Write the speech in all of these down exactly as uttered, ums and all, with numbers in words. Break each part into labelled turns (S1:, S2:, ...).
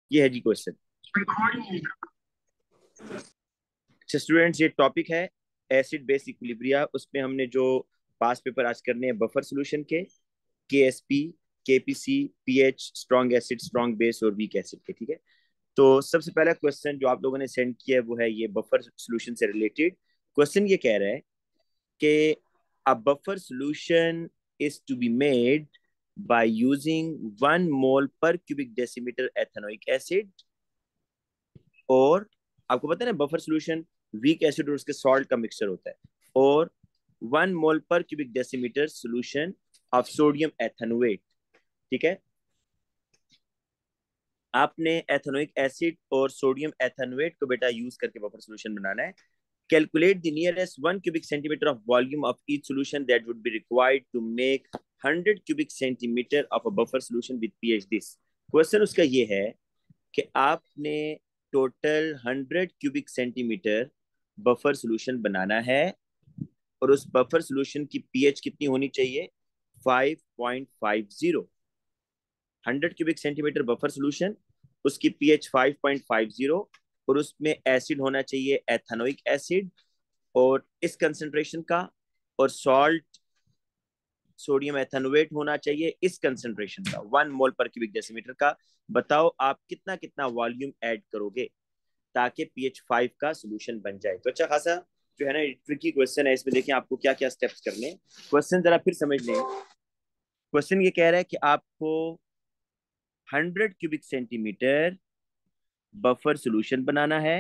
S1: ये है जी क्वेश्चन। अच्छा स्टूडेंट्स, ये टॉपिक है एसिड बेस इक्विलिब्रिया। उसमें हमने जो पास पेपर आज करने हैं बफर सॉल्यूशन के, K S P, K P C, pH, strong acid, strong base और वीक एसिड के। ठीक है, तो सबसे पहला क्वेश्चन जो आप लोगों ने सेंड किया है वो है ये बफर सॉल्यूशन से रिलेटेड। क्वेश्चन ये कह रहा है कि a buffer solution is to be made by using one mole per cubic decimeter ethanoic acid, और आपको पता है ना बफर सॉल्यूशन वीक एसिड और उसके सॉल्ट का मिक्सचर होता है, और वन मोल पर cubic decimetre solution of sodium ethanoate. ठीक है, आपने एथेनोइक एसिड और सोडियम एथेनोएट को बेटा यूज करके बफर सॉल्यूशन बनाना है। Calculate the nearest one cubic centimeter of volume of each solution that would be required to make one hundred cubic centimeter of a buffer solution with pH this। क्वेश्चन उसका ये है कि आपने total hundred cubic centimetre buffer solution बनाना है, और उस बफर सॉल्यूशन की पीएच कितनी होनी चाहिए? Five point five zero. Hundred cubic centimetre buffer solution, उसकी pH five point five zero, और उसमें एसिड होना चाहिए एथेनोइक एसिड और इस कंसंट्रेशन का, और सॉल्ट सोडियम एथेनोएट होना चाहिए इस कंसंट्रेशन का, वन मोल पर क्यूबिक डेसीमीटर का। बताओ आप कितना कितना वॉल्यूम ऐड करोगे ताकि पीएच फाइव का सोल्यूशन बन जाए। तो अच्छा खासा जो है ना ट्रिकी क्वेश्चन है, इसमें देखिए आपको क्या क्या स्टेप्स करने। क्वेश्चन जरा फिर समझ लें। क्वेश्चन ये कह रहा है कि आपको hundred cubic centimetre buffer solution बनाना है,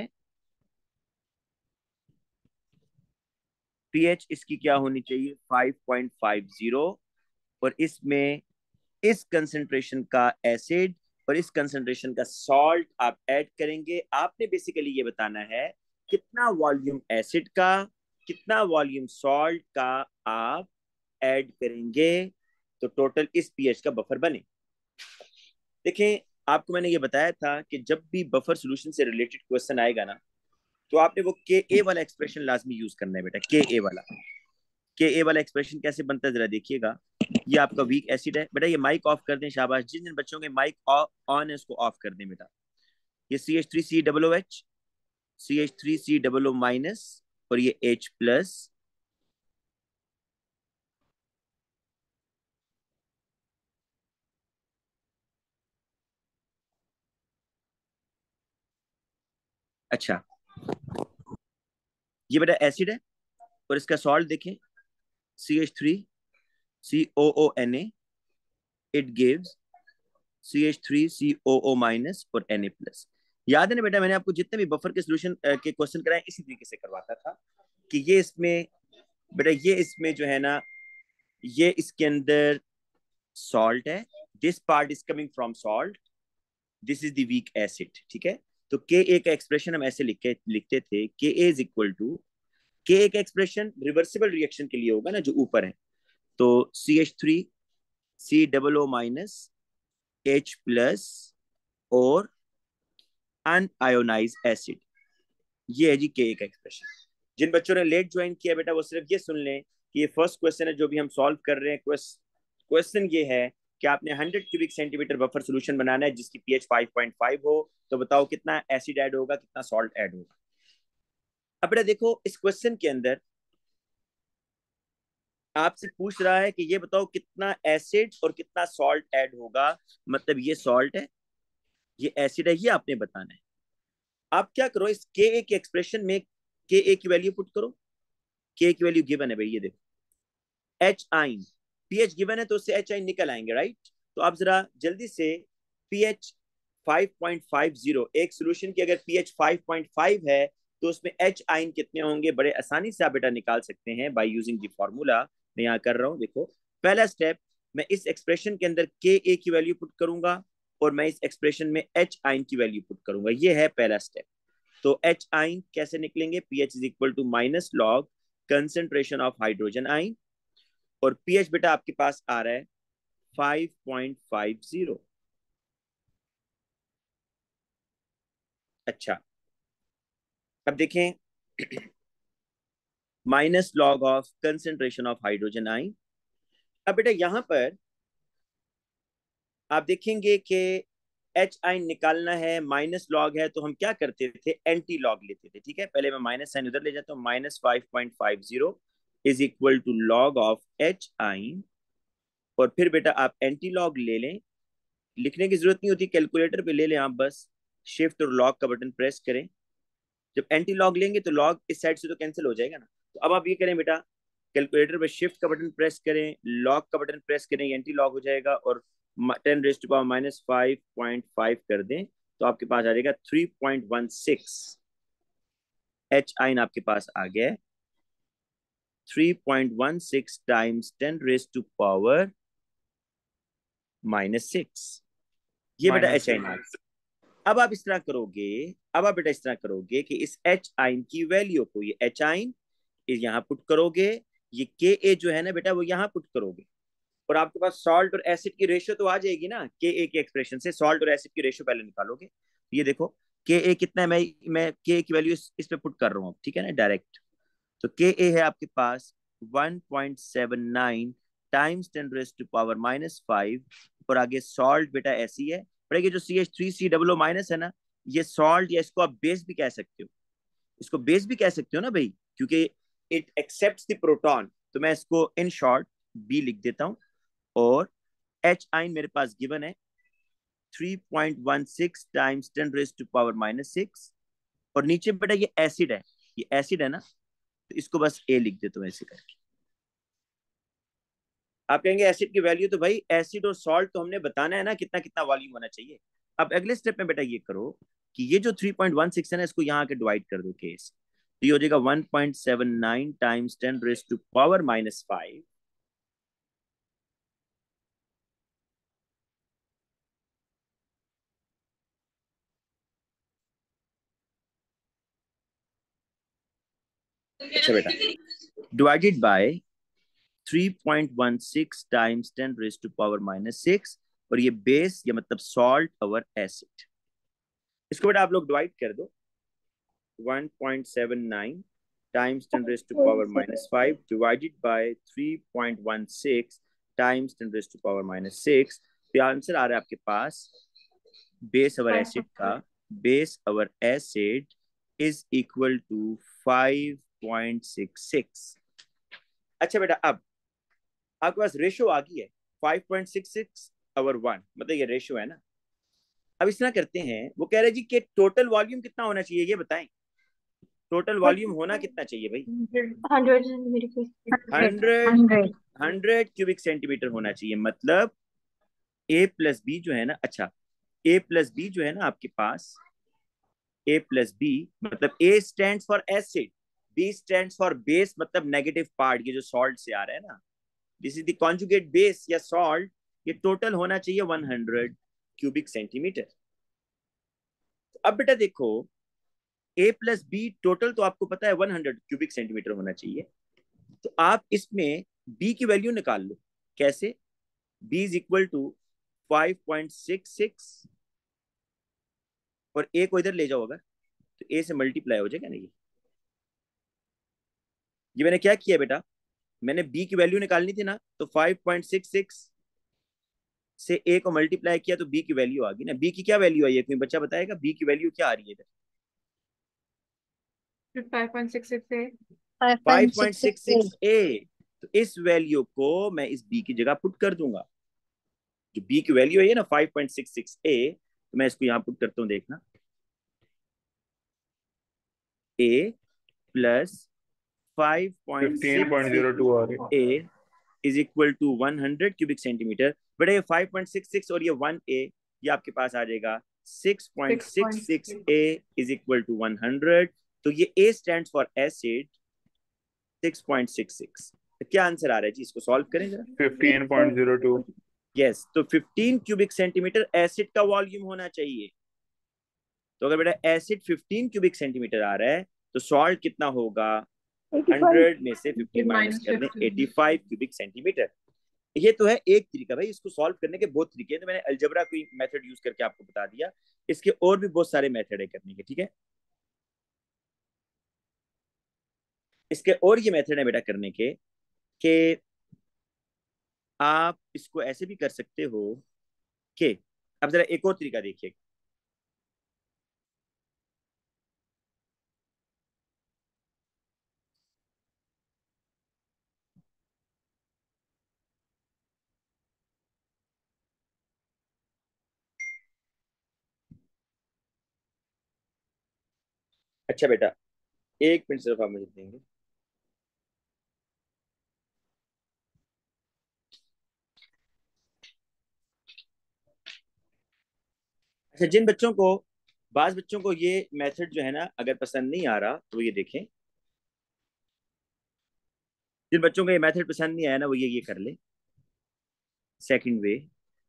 S1: पीएच इसकी क्या होनी चाहिए? फाइव पॉइंट फाइव जीरो, और इसमें इस कंसंट्रेशन का एसिड और इस कंसंट्रेशन का सॉल्ट आप ऐड करेंगे। आपने बेसिकली ये बताना है कितना वॉल्यूम एसिड का, कितना वॉल्यूम सॉल्ट का आप ऐड करेंगे तो टोटल इस पीएच का बफर बने। देखें, आपको मैंने ये बताया था कि जब भी बफर सॉल्यूशन से रिलेटेड क्वेश्चन आएगा ना, तो आपने वो के ए वाला एक्सप्रेशन लाजमी यूज करना है बेटा। के ए वाला, के ए वाला एक्सप्रेशन कैसे बनता है जरा देखिएगा। ये आपका वीक एसिड है बेटा। ये माइक ऑफ कर दें, शाबाश। जिन जिन बच्चों के माइक ऑन है उसको ऑफ कर दें बेटा। ये C H three C double O H, C H three C double O minus, और ये एच प्लस। अच्छा, ये बेटा एसिड है, और इसका सॉल्ट देखें, C H three C O O N A, it gives C H three C O O minus और एन ए प्लस। याद है ना बेटा, मैंने आपको जितने भी बफर के सोल्यूशन के क्वेश्चन कराए इसी तरीके से करवाता था कि ये इसमें बेटा, ये इसमें जो है ना, ये इसके अंदर सॉल्ट है, this part is coming from salt, this is the weak acid. ठीक है, तो के ए का एक्सप्रेशन हम ऐसे लिख के लिखते थे, के ए इज इक्वल टू, के ए का एक्सप्रेशन रिवर्सिबल रिएक्शन के लिए होगा ना जो ऊपर है, तो C H three C double O minus H plus और अनआयोनाइज एसिड। ये है जी के ए का एक्सप्रेशन। जिन बच्चों ने लेट ज्वाइन किया बेटा वो सिर्फ ये सुन लें कि ये फर्स्ट क्वेश्चन है जो भी हम सॉल्व कर रहे हैं। क्वेश्चन ये है कि आपने hundred cubic centimetre buffer solution बनाना है जिसकी पीएच फाइव पॉइंट फाइव हो। तो बताओ कितना एसिड ऐड होगा, कितना सॉल्ट ऐड होगा। अब बेटा देखो, इस क्वेश्चन के अंदर आपसे पूछ रहा है कि ये बताओ कितना एसिड और कितना सॉल्ट ऐड होगा। मतलब ये सॉल्ट है, ये एसिड है, ये आपने बताना है। आप क्या करो, इस के ए के एक्सप्रेशन में के ए की वैल्यू पुट करो। के की वैल्यू गिवन है भाई, ये देखो एच आइन, पीएच गिवन है तो उससे एच आइन निकल आएंगे, राइट। तो आप जरा जल्दी से pH five point five zero, एक सोल्यूशन की अगर पीएच फाइव पॉइंट फाइव है तो उसमें एच आइन कितने होंगे? बड़े आसानी से आप बेटा निकाल सकते हैं बाय यूजिंग द फॉर्मूला। मैं यहाँ कर रहा हूँ, देखो पहला स्टेप, मैं इस एक्सप्रेशन के अंदर के ए की वैल्यू पुट करूंगा और मैं इस एक्सप्रेशन में एच आइन की वैल्यू पुट करूंगा। ये है पहला स्टेप। तो एच आइन कैसे निकलेंगे? PH is equal to minus log concentration of hydrogen ion, और पीएच बेटा आपके पास आ रहा है फाइव पॉइंट फाइव जीरो। अच्छा, अब देखें minus log of concentration of hydrogen ion. अब बेटा यहां पर आप देखेंगे कि एच आइन निकालना है, माइनस लॉग है, तो हम क्या करते थे, एंटी लॉग लेते थे। ठीक है, पहले मैं माइनस साइन उधर ले जाता हूँ, minus five point five zero is equal to log of H ion, और फिर बेटा आप एंटी लॉग ले लें, लिखने की जरूरत नहीं होती, कैलकुलेटर पे ले लें आप, बस शिफ्ट और लॉग का बटन प्रेस करें। जब एंटी लॉग लेंगे तो लॉग इस साइड से तो कैंसिल हो जाएगा ना, तो अब आप ये करें बेटा, कैलकुलेटर पे शिफ्ट का बटन प्रेस करें, लॉग का बटन प्रेस करें, एंटी लॉग हो जाएगा, और ten raised to power minus five point five कर दें तो आपके पास आ जाएगा three point one six. H ion आपके पास आ गया, three point one six times ten raised to power minus six, ये बेटा
S2: माइनस
S1: एच आइन आ गया। अब आप इस तरह करोगे, अब आप बेटा इस तरह करोगे कि इस एच आइन की वैल्यू को, ये एच आइन यहाँ पुट करोगे, ये के ए जो है ना बेटा वो यहाँ पुट करोगे, और आपके पास सॉल्ट और एसिड की रेशियो तो आ जाएगी ना, के ए के एक्सप्रेशन से सॉल्ट और एसिड की रेशियो पहले निकालोगे। ये देखो के ए कितना है, मैं मैं के ए की वैल्यू इस, इस पे पुट कर रहा हूँ, ठीक है ना, डायरेक्ट। तो के ए है आपके पास one point seven nine times ten raise to power minus five, और आगे सॉल्ट बेटा ऐसी है, पर ये जो C H three C double minus है ना, ये सॉल्ट, या इसको आप बेस भी कह सकते हो, इसको बेस भी कह सकते हो ना भाई, क्योंकि इट एक्सेप्ट्स द प्रोटॉन, तो मैं इसको इन शॉर्ट बी लिख देता हूं। और एच आइन मेरे पास गिवन है three point one six times ten raise to power minus six, और नीचे बेटा ये एसिड है, ये एसिड है ना, तो इसको बस ए लिख देता हूं ऐसे करके। आप कहेंगे एसिड की वैल्यू, तो भाई एसिड और सॉल्ट तो हमने बताना है ना कितना कितना वॉल्यूम होना चाहिए। अब अगले स्टेप में बेटा ये करो कि ये जो थ्री पॉइंट वन सिक्स है ना, इसको यहाँ आके डिवाइड कर दो केस, तो ये हो जाएगा one point seven nine times ten raise to power minus five, अच्छा बेटा, divided by three point one six times ten raise to power minus six, और ये बेस, ये मतलब सॉल्ट और एसिड, इसको बेटा आप लोग डिवाइड कर दो, one point seven nine times ten raised to power minus five divided by three point one six times ten raised to power minus six, तो आंसर आ रहा है आपके पास बेस अवर एसिड का, base over acid is equal to five point six six. अच्छा बेटा, अब आपके पास रेशो आ गई है five point six six over one, मतलब ये रेशो है ना। अब इस तरह करते हैं, वो कह रहे जी कि टोटल वॉल्यूम कितना होना चाहिए, ये बताएं, टोटल वॉल्यूम होना कितना चाहिए भाई,
S3: hundred
S1: hundred,
S3: hundred
S1: hundred cubic centimetre होना चाहिए, मतलब ए प्लस बी जो है ना, अच्छा ए प्लस बी जो है ना आपके पास, ए प्लस बी मतलब A stand for acid, B stand for base, मतलब नेगेटिव पार्ट, ये जो सॉल्ट से आ रहा है ना, this is the conjugate base या सॉल्ट, ये टोटल होना चाहिए वन हंड्रेड क्यूबिक सेंटीमीटर। अब बेटा देखो, ए प्लस बी टोटल तो आपको पता है वन हंड्रेड क्यूबिक सेंटीमीटर होना चाहिए, तो आप इसमें बी की वैल्यू निकाल लो, कैसे, B is equal to five point six six, और ए को इधर ले जाओ अगर, तो ए से मल्टीप्लाई हो जाएगा ना, ये ये मैंने क्या किया बेटा, मैंने बी की वैल्यू निकालनी थी ना, तो फाइव पॉइंट सिक्स सिक्स से ए को मल्टीप्लाई किया तो बी की वैल्यू आ गई ना। बी की क्या वैल्यू आई है, कोई बच्चा बताएगा बी की वैल्यू क्या आ रही है इधर,
S3: फाइव पॉइंट सिक्स सिक्स है।
S1: Five point six six A, तो इस वैल्यू को मैं इस बी की जगह पुट कर दूंगा, जो बी की वैल्यू है ना five point six six A, तो मैं इसको यहाँ पुट करता हूँ, देखना A plus five point
S2: fifteen
S1: six
S2: point zero
S1: six
S2: two आ रही है।
S1: A is equal to one hundred cubic centimetre, but ये फाइव पॉइंट सिक्स सिक्स और ये वन ए, ये आपके पास आ जाएगा six point six six A is equal to one hundred, तो ये A stand for acid six point six six. तो क्या आंसर आ रहा है जी, इसको सॉल्व करें जरा।
S2: Fifteen point zero two.
S1: Yes, तो फिफ्टीन क्यूबिक सेंटीमीटर एसिड का वॉल्यूम होना चाहिए, तो अगर बेटा एसिड फिफ्टीन क्यूबिक सेंटीमीटर आ रहा है, तो सॉल्ट कितना होगा, हंड्रेड में से फिफ्टीन माइनस कर दें, एटी फाइव क्यूबिक सेंटीमीटर। ये तो है एक तरीका भाई, इसको सॉल्व करने के बहुत तरीके हैं, तो मैंने अलजेब्रा कोई मेथड यूज करके आपको बता दिया, इसके और भी बहुत सारे मेथड है करने के, ठीक है, इसके और ये मेथड है बेटा करने के, कि आप इसको ऐसे भी कर सकते हो कि अब जरा एक और तरीका देखिए। अच्छा बेटा, एक मिनट सिर्फ आप मुझे देंगे। अच्छा, जिन बच्चों को, बाज बच्चों को ये मेथड जो है ना अगर पसंद नहीं आ रहा तो ये देखें। जिन बच्चों को ये मेथड पसंद नहीं आया ना वो ये ये कर ले, सेकंड वे।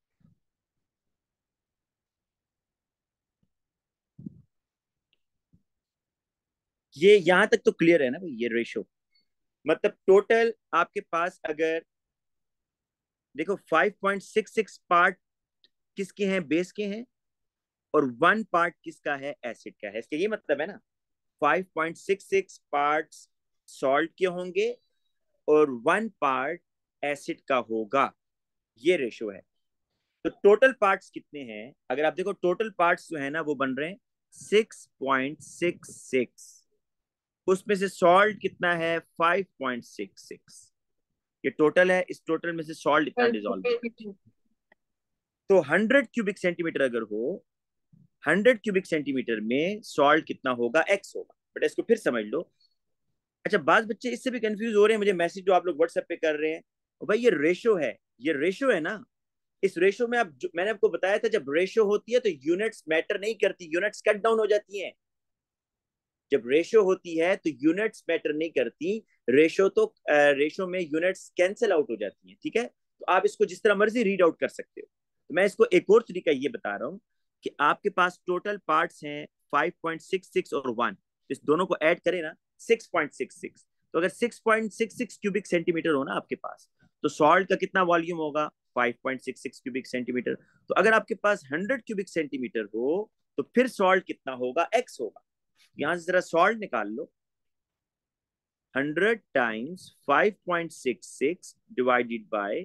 S1: ये यहां तक तो क्लियर है ना भाई, ये रेशो मतलब टोटल आपके पास अगर देखो five point six six part किसके हैं, बेस के हैं, और वन पार्ट किसका है, एसिड का है। इसका ये मतलब है ना five point six six parts salt के होंगे और वन पार्ट एसिड का होगा, ये रेशो है। तो टोटल पार्ट्स कितने हैं, अगर आप देखो टोटल पार्ट्स जो है ना वो बन रहे हैं सिक्स पॉइंट सिक्स सिक्स, उसमें से सॉल्ट कितना है फाइव पॉइंट सिक्स सिक्स। ये टोटल है, इस टोटल में से सॉल्ट इतना डिजोल्व होगा। तो हंड्रेड क्यूबिक सेंटीमीटर अगर हो, हंड्रेड क्यूबिक सेंटीमीटर में सॉल्ट कितना होगा, एक्स होगा। बेटा इसको फिर समझ लो। अच्छा, बात बच्चे इससे भी कंफ्यूज हो रहे हैं, मुझे मैसेज जो आप लोग व्हाट्सएप पे कर रहे हैं, भाई ये रेशो है, ये रेशो है ना। इस रेशो में आप, मैंने आपको बताया था जब रेशो होती है तो यूनिट्स मैटर नहीं करती, यूनिट्स कट डाउन हो जाती हैं। जब रेशो होती है तो यूनिट्स मैटर नहीं करती, रेशो तो रेशो में यूनिट्स कैंसिल आउट हो जाती हैं, ठीक है। तो आप इसको जिस तरह मर्जी रीड आउट कर सकते हो। तो मैं इसको एक और तरीका ये बता रहा हूँ कि आपके पास टोटल पार्ट्स हैं फाइव पॉइंट सिक्स सिक्स और वन, इस दोनों को ऐड करें ना सिक्स पॉइंट सिक्स सिक्स। तो अगर six point six six cubic centimetre हो ना आपके पास, तो सॉल्ट का कितना वॉल्यूम होगा, five point six six cubic centimetre. तो अगर आपके पास हंड्रेड क्यूबिक सेंटीमीटर हो तो फिर सॉल्ट कितना होगा, एक्स होगा। यहां से जरा सॉल्ट निकाल लो, hundred times five point six six divided by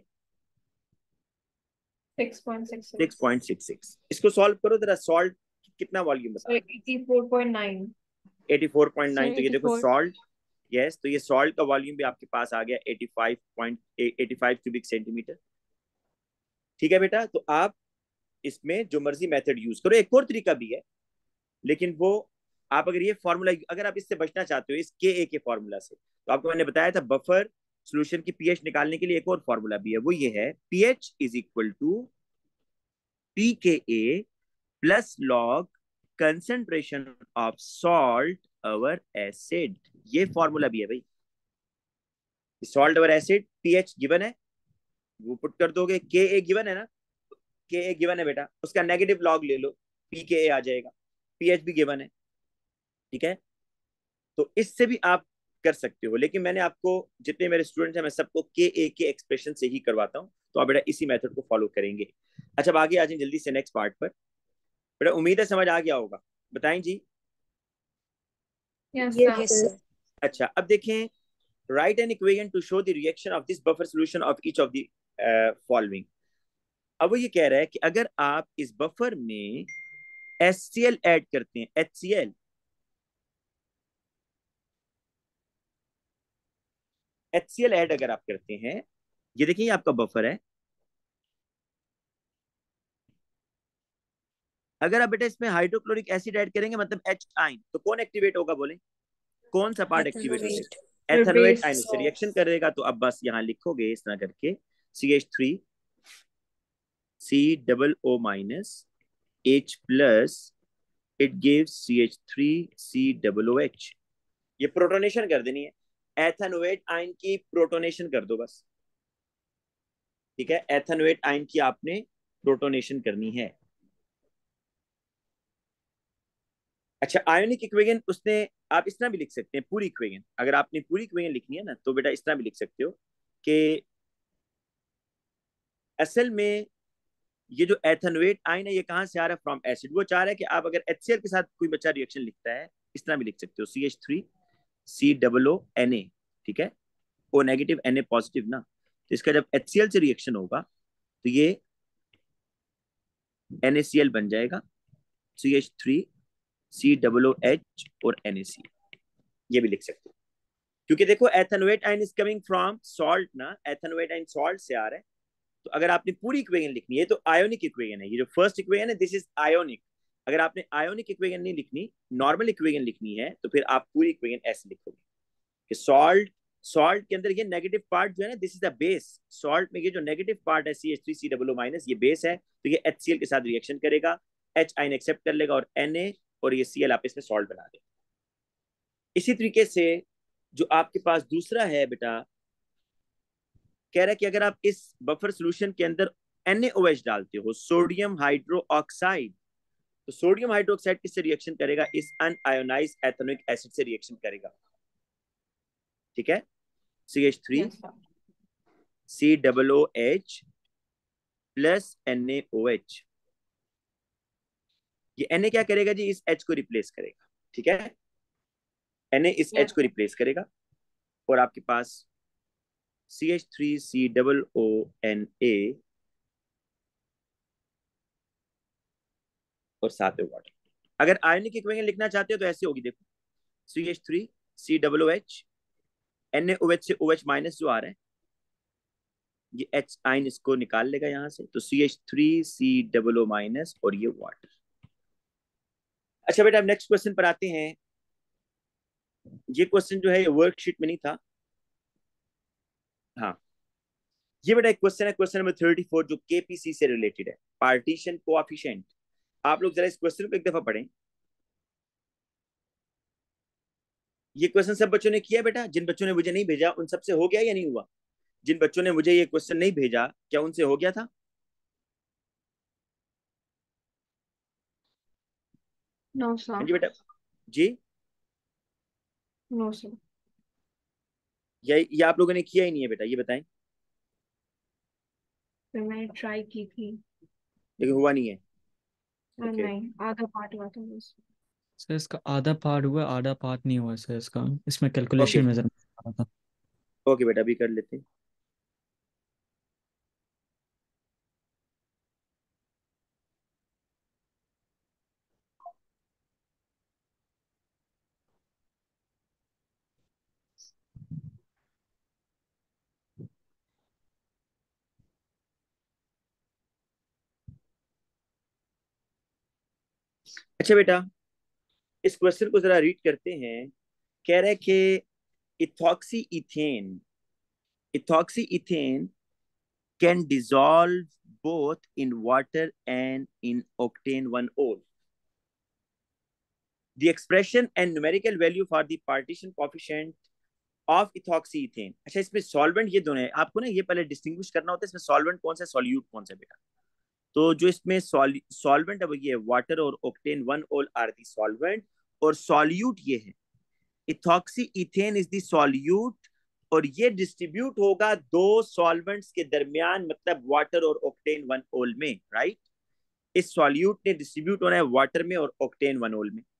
S3: six point six
S1: six
S3: six
S1: point six six. इसको सॉल्व करो जरा, सॉल्ट कितना वॉल्यूम बता,
S3: eighty four point nine.
S1: Eighty four point nine.
S3: Sir
S1: तो ये देखो
S3: एटी फोर।
S1: सॉल्ट, यस, तो ये सॉल्ट का वॉल्यूम भी आपके पास आ गया eighty five point eighty five cubic centimetre. ठीक है बेटा, तो आप इसमें जो मर्जी मेथड यूज करो। एक और तरीका भी है, लेकिन वो आप अगर ये फॉर्मूला, अगर आप इससे बचना चाहते हो इस के ए के फॉर्मूला से, तो आपको मैंने बताया था बफर सॉल्यूशन की पीएच निकालने के लिए एक और फॉर्मूला भी है, वो ये है pH is equal to P K A plus log concentration of salt over acid. ये फॉर्मूला भी है भाई। Salt over acid, pH given है, वो पुट कर दोगे, के ए गिवन है ना, के ए गिवन है बेटा, उसका नेगेटिव लॉग ले लो, पी के ए आ जाएगा, पीएच भी गिवन है, ठीक है। तो इससे भी आप कर सकते हो, लेकिन मैंने आपको, जितने मेरे स्टूडेंट्स हैं मैं सबको के ए के एक्सप्रेशन से ही करवाता हूँ, तो आप बेटा इसी मेथड को फॉलो करेंगे। अच्छा, अब आगे आ जाए जल्दी से नेक्स्ट पार्ट पर। बेटा उम्मीद है समझ आ गया होगा, बताएं जी।
S3: Yes
S2: Yes,
S3: sir.
S2: sir.
S1: अच्छा, अब देखें, write an equation to show the reaction of this buffer solution of each of the following. अब वो ये कह रहा है कि अगर आप इस बफर में एच सी एल ऐड करते हैं, H C L, H C L add अगर आप करते हैं, ये देखिए ये आपका बफर है। अगर आप बेटा इसमें हाइड्रोक्लोरिक एसिड ऐड करेंगे मतलब एच आइन, तो कौन एक्टिवेट होगा बोले, कौन सा पार्ट एक्टिवेट हो
S2: Attenuate.
S1: जाएगा, एथेनोएट आयन
S3: बेस।
S1: उससे रिएक्शन करेगा। तो अब बस यहाँ लिखोगे इस तरह करके, C H three C double O minus H plus, it gives C H three C double O H. ये प्रोटोनेशन कर देनी है, एथेनोएट आयन की प्रोटोनेशन कर दो बस, ठीक है। एथेनोएट आयन की आपने प्रोटोनेशन करनी है। अच्छा, आयोनिक इक्वेशन उसने, आप इस तरह भी लिख सकते हैं पूरी इक्वेशन, अगर आपने पूरी इक्वेशन लिखनी है ना तो बेटा इस तरह भी लिख सकते हो कि असल में ये जो एथेनोएट आयन है ये कहां से आ रहा है, फ्रॉम एसिड। वो चाह रहा है कि आप अगर एचसीएल के साथ कोई बच्चा रिएक्शन लिखता है, इस तरह भी लिख सकते हो, C H three C double O N A, ठीक है, O negative N A positive ना। तो इसका जब एचसीएल से रिएक्शन होगा तो ये NaCl बन जाएगा C H three C double O H और NaCl, ये भी लिख सकते हो। क्योंकि देखो ethanoate ion is coming from salt ना, एथेनोएट आयन सॉल्ट से आ रहा है। तो अगर आपने पूरी इक्वेशन लिखनी है तो आयोनिक इक्वेशन है, ये जो फर्स्ट इक्वेशन है दिस इज आयोनिक। अगर आपने आयोनिक इक्वेशन नहीं लिखनी, नॉर्मल इक्वेशन लिखनी है, तो फिर आप पूरी इक्वेशन ऐसे लिखोगे कि सॉल्ट सॉल्ट के अंदर ये नेगेटिव पार्ट जो है ना, this is the base. Salt में ये जो नेगेटिव पार्ट है C H three C double O minus, ये बेस है, तो ये HCl के साथ रिएक्शन करेगा, H आयन एक्सेप्ट कर लेगा और Na, और ये Cl आप इसमें सॉल्ट बना देगा। इसी तरीके से जो आपके पास दूसरा है बेटा, कह रहा है कि अगर आप इस बफर सोल्यूशन के अंदर NaOH डालते हो, सोडियम हाइड्रो ऑक्साइड, तो सोडियम हाइड्रोक्साइड किससे रिएक्शन करेगा? इस अनआयोनाइज्ड एथेनोइक एसिड से रिएक्शन करेगा। ठीक है, C H three
S3: Yes, sir.
S1: C double O H plus NaOH। ये Na क्या करेगा जी? इस H को रिप्लेस करेगा। ठीक है, Na इस
S3: Yes,
S1: H को
S3: sir.
S1: रिप्लेस करेगा और आपके पास C H three C double O N A और साथ में वाटर। अगर आयनिक इक्वेशन लिखना चाहते हो तो ऐसी होगी, देखो C H three C double O H NaOH से OH माइनस जो आ रहा है, ये H आयन इसको निकाल लेगा यहां से, तो C H three C double O minus और ये वाटर। अच्छा बेटा, अब नेक्स्ट क्वेश्चन पर आते हैं। ये क्वेश्चन जो है ये वर्कशीट में नहीं था। हाँ, ये बेटा एक क्वेश्चन है, क्वेश्चन नंबर थर्टी फोर, जो केपीसी से रिलेटेड है, पार्टीशन कोएफिशिएंट। आप लोग जरा इस क्वेश्चन को एक दफा पढ़ें। ये क्वेश्चन सब बच्चों ने किया बेटा? जिन बच्चों ने मुझे नहीं भेजा उन सबसे हो गया या नहीं हुआ? जिन बच्चों ने मुझे ये क्वेश्चन नहीं भेजा, क्या उनसे हो गया था?
S3: No,
S1: हाँ
S3: sir.
S1: जी बेटा, जी,
S3: No, sir.
S1: या ये आप लोगों ने किया ही नहीं है बेटा, ये बताएं।
S3: फिर मैंने ट्राई की थी।
S1: लेकिन हुआ नहीं है।
S3: हाँ,
S1: ओके,
S3: नहीं, आधा पार्ट हुआ था बस।
S2: सर इसका आधा पार्ट हुआ, आधा पार्ट नहीं हुआ सर इसका। इसमें
S1: ओके,
S2: कैलकुलेशन में जरा आ रहा था।
S1: ओके बेटा, अभी कर लेते हैं। अच्छा बेटा, इस क्वेश्चन को जरा रीड करते हैं। कह रहे हैं कि ethoxy ethane ethoxy ethane can dissolve both in water and in octane one ol. The expression and numerical value for the partition coefficient of ethoxyethane. अच्छा, इसमें सॉल्वेंट ये दोनों है, आपको ना ये पहले डिस्टिंग्विश करना होता है, इसमें सॉल्वेंट कौन सा है, सॉल्यूट कौन सा है बेटा। तो जो इसमें सॉल्वेंट है वो ये है, वाटर और octane one ol are the solvent, और सॉल्यूट ये है, ethoxy ethane is the solute, और ये डिस्ट्रीब्यूट होगा दो सॉल्वेंट्स के दरमियान, मतलब वाटर और ऑक्टेन वन ओल में, राइट। इस सॉल्यूट ने डिस्ट्रीब्यूट होना है वाटर में और ऑक्टेन वन ओल में।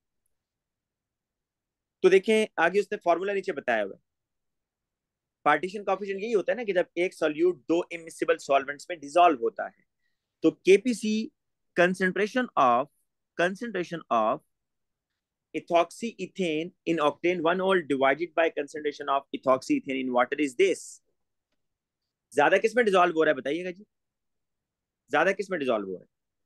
S1: तो देखें आगे उसने फॉर्मूला नीचे बताया हुआ है। पार्टीशन कोएफिशिएंट यही होता है ना कि जब एक सॉल्यूट दो इमिसिबल सॉल्वेंट्स में डिसॉल्व होता है, तो KPC concentration of concentration of ethoxy ethane in octane one mole divided by concentration of ethoxy ethane in water is this. ज्यादा किस में डिसॉल्व हो रहा है बताइएगा जी, ज्यादा किस में डिसॉल्व हो रहा है?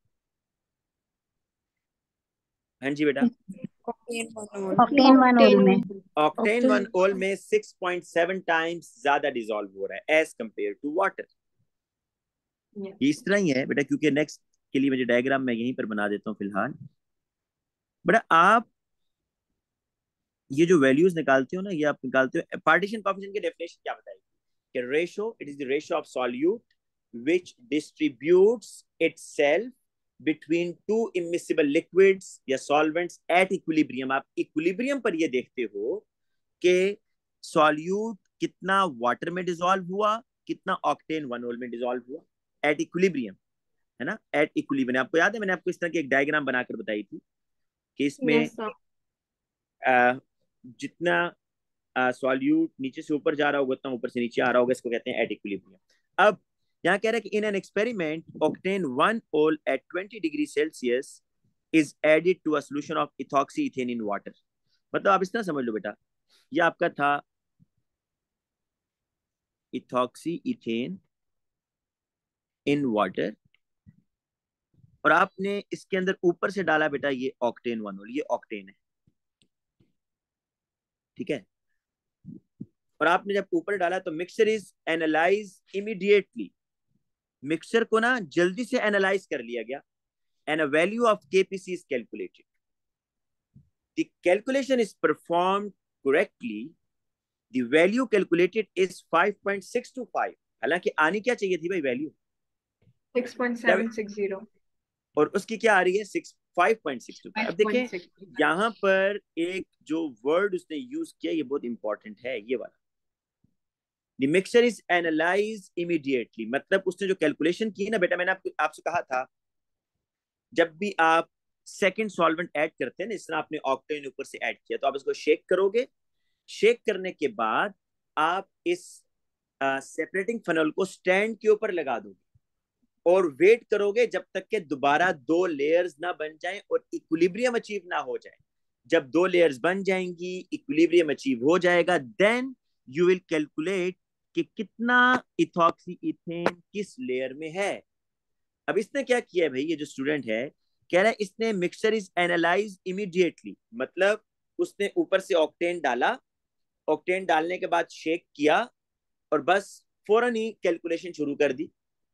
S1: हाँ जी बेटा,
S4: ऑक्टेन वन ओल में।
S1: ऑक्टेन वन ओल में सिक्स पॉइंट सेवन टाइम्स ज्यादा डिसॉल्व हो रहा है एज कंपेयर टू वाटर। ये इस तरह ही है बेटा, क्योंकि नेक्स्ट के लिए मुझे डायग्राम मैं यहीं पर बना देता हूँ फिलहाल। बेटा आप ये जो वैल्यूज निकालते हो ना, ये आप निकालते हो, पार्टीशन कोएफिशिएंट की डेफिनेशन क्या बताएगी कि ratio, it is the ratio of solute which distributes itself between two immiscible liquids या सॉल्वेंट्स एट इक्विलिब्रियम। आप इक्विलिब्रियम पर ये देखते हो कि सॉल्यूट कितना वाटर में डिसॉल्व हुआ, कितना ऑक्टेन वन मोल में डिसॉल्व हुआ, एट इक्विलिब्रियम, है ना, एट इक्विलिब्रियम। आपको याद है मैंने आपको इस तरह की एक डायग्राम बनाकर बताई थी कि इसमें
S3: Yes, sir.
S1: आ, जितना सॉल्यूट नीचे से ऊपर जा रहा होगा उतना ऊपर से नीचे आ रहा होगा, इसको कहते हैं एट इक्विलिब्रियम। अब यहाँ कह रहा है कि in an experiment octane one ol at twenty degree Celsius is added to a solution of ethoxy ethane in water. मतलब आप इस तरह समझ लो बेटा, ये आपका था इथॉक्सी इथेन इन वाटर, और आपने इसके अंदर ऊपर से डाला बेटा ये ऑक्टेन वन ओल, ये ऑक्टेन है, ठीक है। और आपने जब ऊपर डाला तो mixture is analyse immediately, mixture को ना जल्दी से एनालाइज कर लिया गया, and a value of KPC is calculated, the calculation is performed correctly, the value calculated is five point six two five. हालांकि आनी क्या चाहिए थी भाई value
S3: six point seven six zero,
S1: और उसकी क्या आ रही है six five point six two five. अब देखें यहाँ पर एक जो वर्ड उसने यूज किया ये बहुत इंपॉर्टेंट है, ये वाला The mixture is analyzed immediately, मतलब उसने जो कैलकुलेशन की ना बेटा, मैंने आपको आपसे कहा था जब भी आप सेकंड सॉल्वेंट ऐड करते हैं ना, इस तरह आपने ऑक्टेन ऊपर से ऐड किया तो आप इसको शेक करोगे, शेक करने के बाद आप इस सेपरेटिंग फनल को स्टैंड के ऊपर लगा दोगे और वेट करोगे जब तक के दोबारा दो लेयर्स ना बन जाएं और इक्विलिब्रियम अचीव ना हो जाए। जब दो लेयर्स बन जाएंगी, इक्विलिब्रियम अचीव हो जाएगा, देन यू विल कैलकुलेट कि कितना इथॉक्सी इथेन किस लेयर में है। अब इसने क्या किया है भाई, ये जो स्टूडेंट है कह रहा है इसने मिक्सचर इज एनालाइज इमीडिएटली, मतलब उसने ऊपर से ऑक्टेन डाला, ऑक्टेन डालने के बाद शेक किया और बस फौरन ही कैलकुलेशन शुरू कर दी।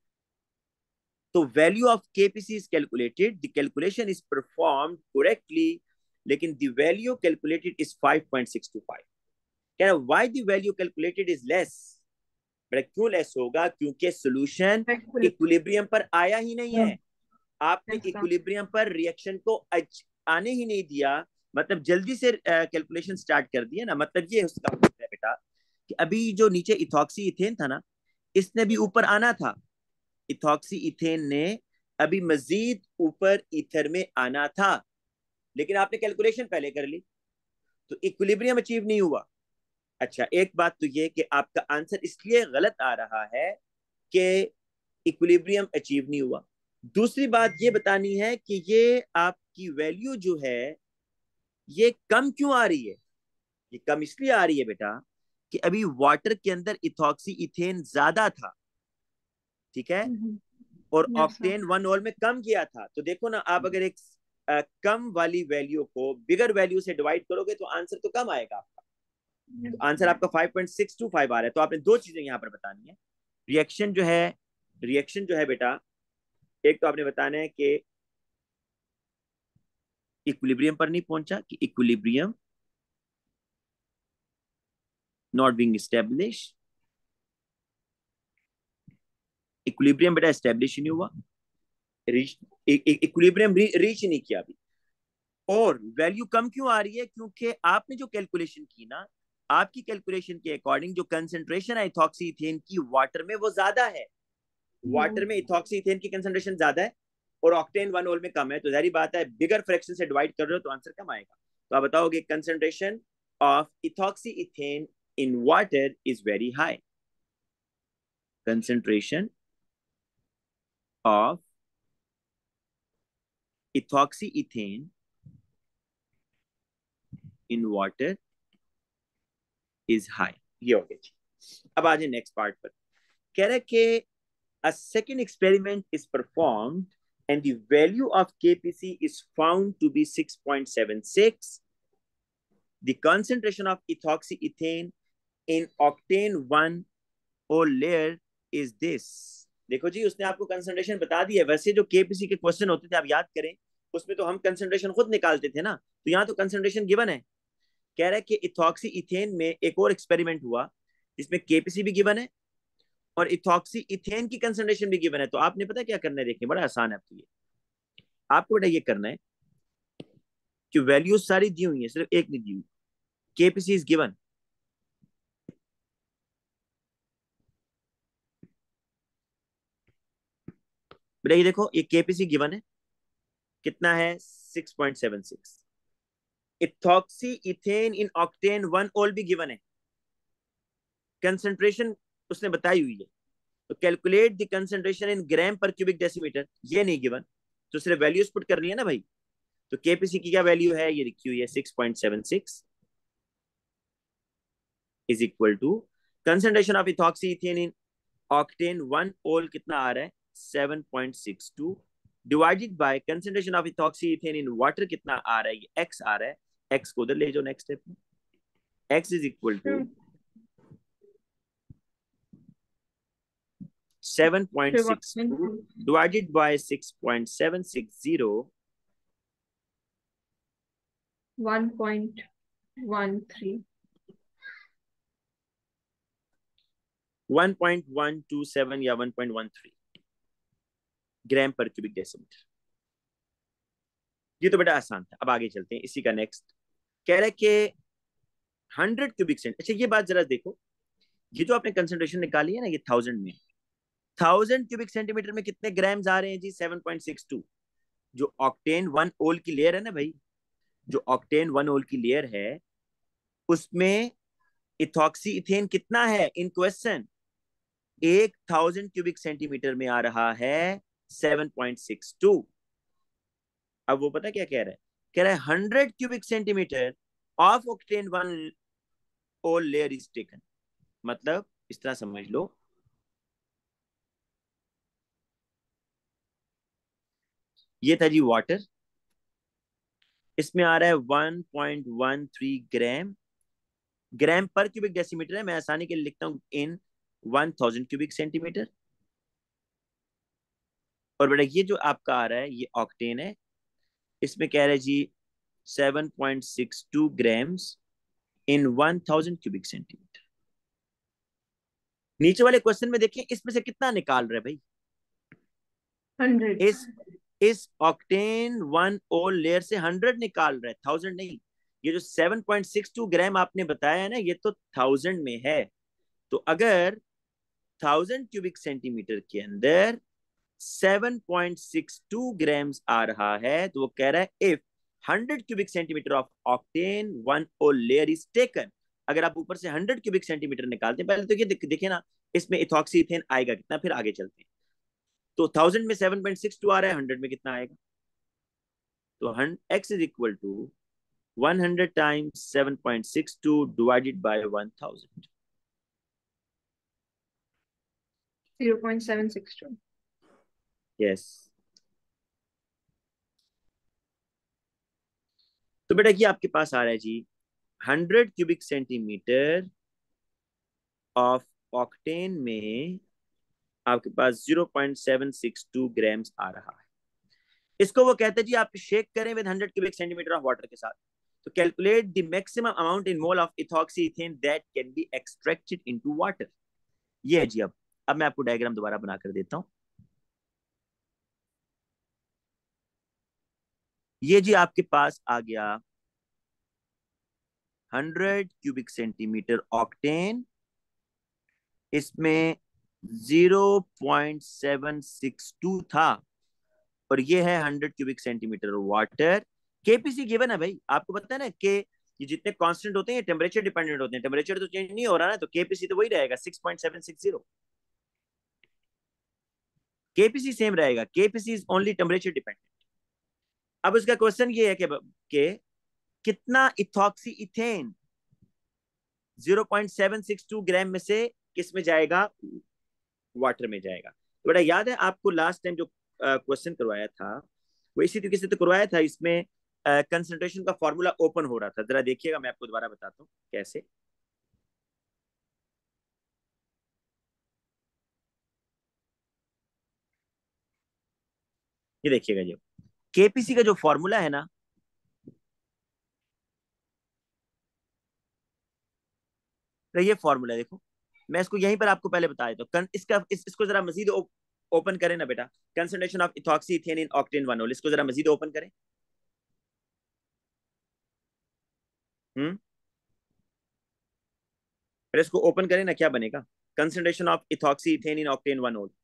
S1: तो value of KPC is calculated, the calculation is performed correctly, लेकिन the value calculated is five point six two five. कह रहा है why the value calculated is less, but क्यों लेस होगा, क्योंकि सॉल्यूशन इक्विलिब्रियम पर आया ही नहीं है, आपने इक्विलिब्रियम पर रिएक्शन को आने ही नहीं दिया, मतलब जल्दी से कैलकुलेशन स्टार्ट कर दिया ना। मतलब ये उसका मतलब है बेटा कि अभी जो नीचे इथॉक्सी इथेन था ना, इसने भी ऊपर आना था, इथॉक्सी इथेन ने अभी मजीद ऊपर ईथर में आना था, लेकिन आपने कैलकुलेशन पहले कर ली तो इक्विलिब्रियम अचीव नहीं हुआ। अच्छा, एक बात तो ये कि आपका आंसर इसलिए गलत आ रहा है कि इक्विलिब्रियम अचीव नहीं हुआ। दूसरी बात ये बतानी है कि ये आपकी वैल्यू जो है ये कम क्यों आ रही है। ये कम इसलिए आ रही है बेटा कि अभी वाटर के अंदर इथॉक्सी इथेन ज्यादा था, ठीक है, और ऑक्टेन वन ओल में कम किया था। तो देखो ना, आप अगर एक आ, कम वाली वैल्यू को बिगर वैल्यू से डिवाइड करोगे तो आंसर तो कम आएगा आपका। तो आंसर आपका five point six two five आ रहा है। तो आपने दो चीजें यहां पर बतानी है, रिएक्शन जो है रिएक्शन जो है बेटा, एक तो आपने बताना है कि इक्विलिब्रियम पर नहीं पहुंचा, कि equilibrium not being establish, equilibrium बेटा एस्टेब्लिश नहीं हुआ, इक्विलिब्रियम रीच नहीं किया अभी। और वैल्यू कम क्यों आ रही है, क्योंकि आपने जो कैलकुलेशन की ना, आपकी कैलकुलेशन के अकॉर्डिंग जो कंसेंट्रेशन है इथॉक्सी इथेन की वाटर में वो ज्यादा है, वाटर में इथॉक्सी इथेन की कंसेंट्रेशन ज्यादा है और ऑक्टेन वन ओल में कम है। तो जाहिर बात है बिगर फ्रैक्शन से डिवाइड कर रहे हो तो आंसर कम आएगा। तो आप बताओगे concentration of ethoxy ethane in water is very high, concentration of ethoxy ethane in water is high. ये हो गया। अब आ जाए नेक्स्ट पार्ट पर। कह रहा है कि a second experiment is performed and the value of K P C is found to be six point seven six. The concentration of ethoxyethane in octane one or layer is this. देखो जी, उसने आपको concentration बता दी है। वैसे जो KPC के question होते थे आप याद करें, उसमें तो हम कंसंट्रेशन खुद निकालते थे ना, तो यहाँ तो कंसंट्रेशन गिवन है। कह रहा है कि इथॉक्सी इथेन में एक और एक्सपेरिमेंट हुआ जिसमें केपीसी भी गिवन है और इथॉक्सी इथेन की कंसंट्रेशन भी गिवन है। तो आपने पता क्या करना है, देखिए बड़ा आसान है। आपको ये आपको बेटा ये करना है कि वैल्यूज सारी दी हुई है, सिर्फ एक नहीं दी हुई, केपीसी इज गिवन। बेटा ये देखो, ये केपीसी गिवन है, कितना है six point seven six. Ethoxy ethane in octane one ol भी गिवन है, कंसंट्रेशन उसने बताई हुई है। तो calculate the concentration in gram पर क्यूबिक डेसीमीटर, ये नहीं गिवन, तो सिर्फ वैल्यूज पुट करनी है ना भाई। तो केपीसी की क्या वैल्यू है, ये लिखी हुई है six point seven six is equal to concentration of ethoxy ethane in octane one ol कितना आ रहा है seven point six two divided by concentration of ethoxy ethane in water कितना आ रहा है, ये एक्स आ रहा है, एक्स को उधर ले जाओ नेक्स्ट स्टेप में, X is equal to seven point six two divided by six point seven six zero
S3: one point one three
S1: one point one two seven या one point one three gram पर cubic decimetre. ये तो बेटा आसान था। अब आगे चलते हैं, इसी का नेक्स्ट कह रहा है कि हंड्रेड क्यूबिक सेंट। अच्छा ये बात जरा देखो, ये जो आपने कंसंट्रेशन निकाली है ना, ये थाउजेंड में, थाउजेंड क्यूबिक सेंटीमीटर में कितने ग्राम्स आ रहे हैं जी, सेवन पॉइंट सिक्स टू। जो ऑक्टेन वन ओल की लेयर है ना भाई, जो ऑक्टेन वन ओल की लेयर है उसमें इथॉक्सी इथेन कितना है इन क्वेश्चन, एक थाउजेंड क्यूबिक सेंटीमीटर में आ रहा है सेवन पॉइंट सिक्स टू। अब वो पता क्या कह रहा है, कह रहा है hundred cubic centimetre of octane one ol layer is taken. मतलब इस तरह समझ लो, ये था जी वाटर, इसमें आ रहा है one point one three gram, gram पर क्यूबिक डेसीमीटर है, मैं आसानी के लिए लिखता हूं in one thousand cubic centimetre. और बेटा ये जो आपका आ रहा है ये ऑक्टेन है, इसमें कह रहे जी seven point six two grams in one thousand cubic centimetre. नीचे वाले क्वेश्चन में देखिए इसमें से कितना निकाल रहे भाई,
S3: हंड्रेड
S1: इस इस ऑक्टेन वन ओल लेयर से हंड्रेड निकाल रहे, थाउजेंड नहीं। ये जो seven point six two gram आपने बताया है ना, ये तो थाउजेंड में है। तो अगर थाउजेंड क्यूबिक सेंटीमीटर के अंदर seven point six two grams आ रहा है, तो वो कह रहा है if hundred cubic centimetre of octane one ol layer is taken. अगर आप ऊपर से हंड्रेड क्यूबिक सेंटीमीटर निकालते हैं, पहले तो ये देखिए ना इसमें इथॉक्सी इथेन आएगा कितना, फिर आगे चलते हैं। तो थाउजेंड में सेवन पॉइंट सिक्स टू आ रहा है, हंड्रेड में कितना आएगा, तो X is equal to one hundred times seven point six two divided by one thousand,
S3: zero point seven six two।
S1: Yes. तो बेटा ये आपके पास आ रहा है जी hundred cubic centimetre of octane में आपके पास zero point seven six two grams आ रहा है। इसको वो कहते हैं जी आप शेक करें with hundred cubic centimetre of water के साथ, तो calculate the maximum amount in mole of ethoxy ethane that can be extracted into water. ये है जी। अब अब मैं आपको डायग्राम दोबारा बना कर देता हूं। ये जी आपके पास आ गया हंड्रेड क्यूबिक सेंटीमीटर ऑक्टेन, इसमें zero point seven six two था, और ये है hundred cubic centimetre water. KPC given है भाई, आपको पता है ना कि ये जितने कांस्टेंट होते हैं ये टेम्परेचर डिपेंडेंट होते हैं, टेम्परेचर तो चेंज नहीं हो रहा ना, तो केपीसी तो वही रहेगा six point seven six zero. KPC same रहेगा, KPC is only temperature dependent. अब उसका क्वेश्चन ये है कि, कि कितना ethoxy ethane zero point seven six two gram में से किस में जाएगा, वाटर में जाएगा। तो बेटा याद है आपको लास्ट टाइम जो क्वेश्चन करवाया था वो इसी तरीके से तो करवाया था, इसमें कंसंट्रेशन uh, का फॉर्मूला ओपन हो रहा था। जरा देखिएगा, मैं आपको दोबारा बताता हूँ कैसे। ये देखिएगा जी, केपीसी का जो फॉर्मूला है ना, तो ये फॉर्मूला देखो, मैं इसको यहीं पर आपको पहले बता देता हूँ। इसका इस, इसको जरा मजीद ओपन करें ना बेटा, concentration of ethoxy ethane in octane one ol, इसको जरा मजीद ओपन करें। हम्म फिर इसको ओपन करें ना, क्या बनेगा, concentration of ethoxy ethane in octane one ol.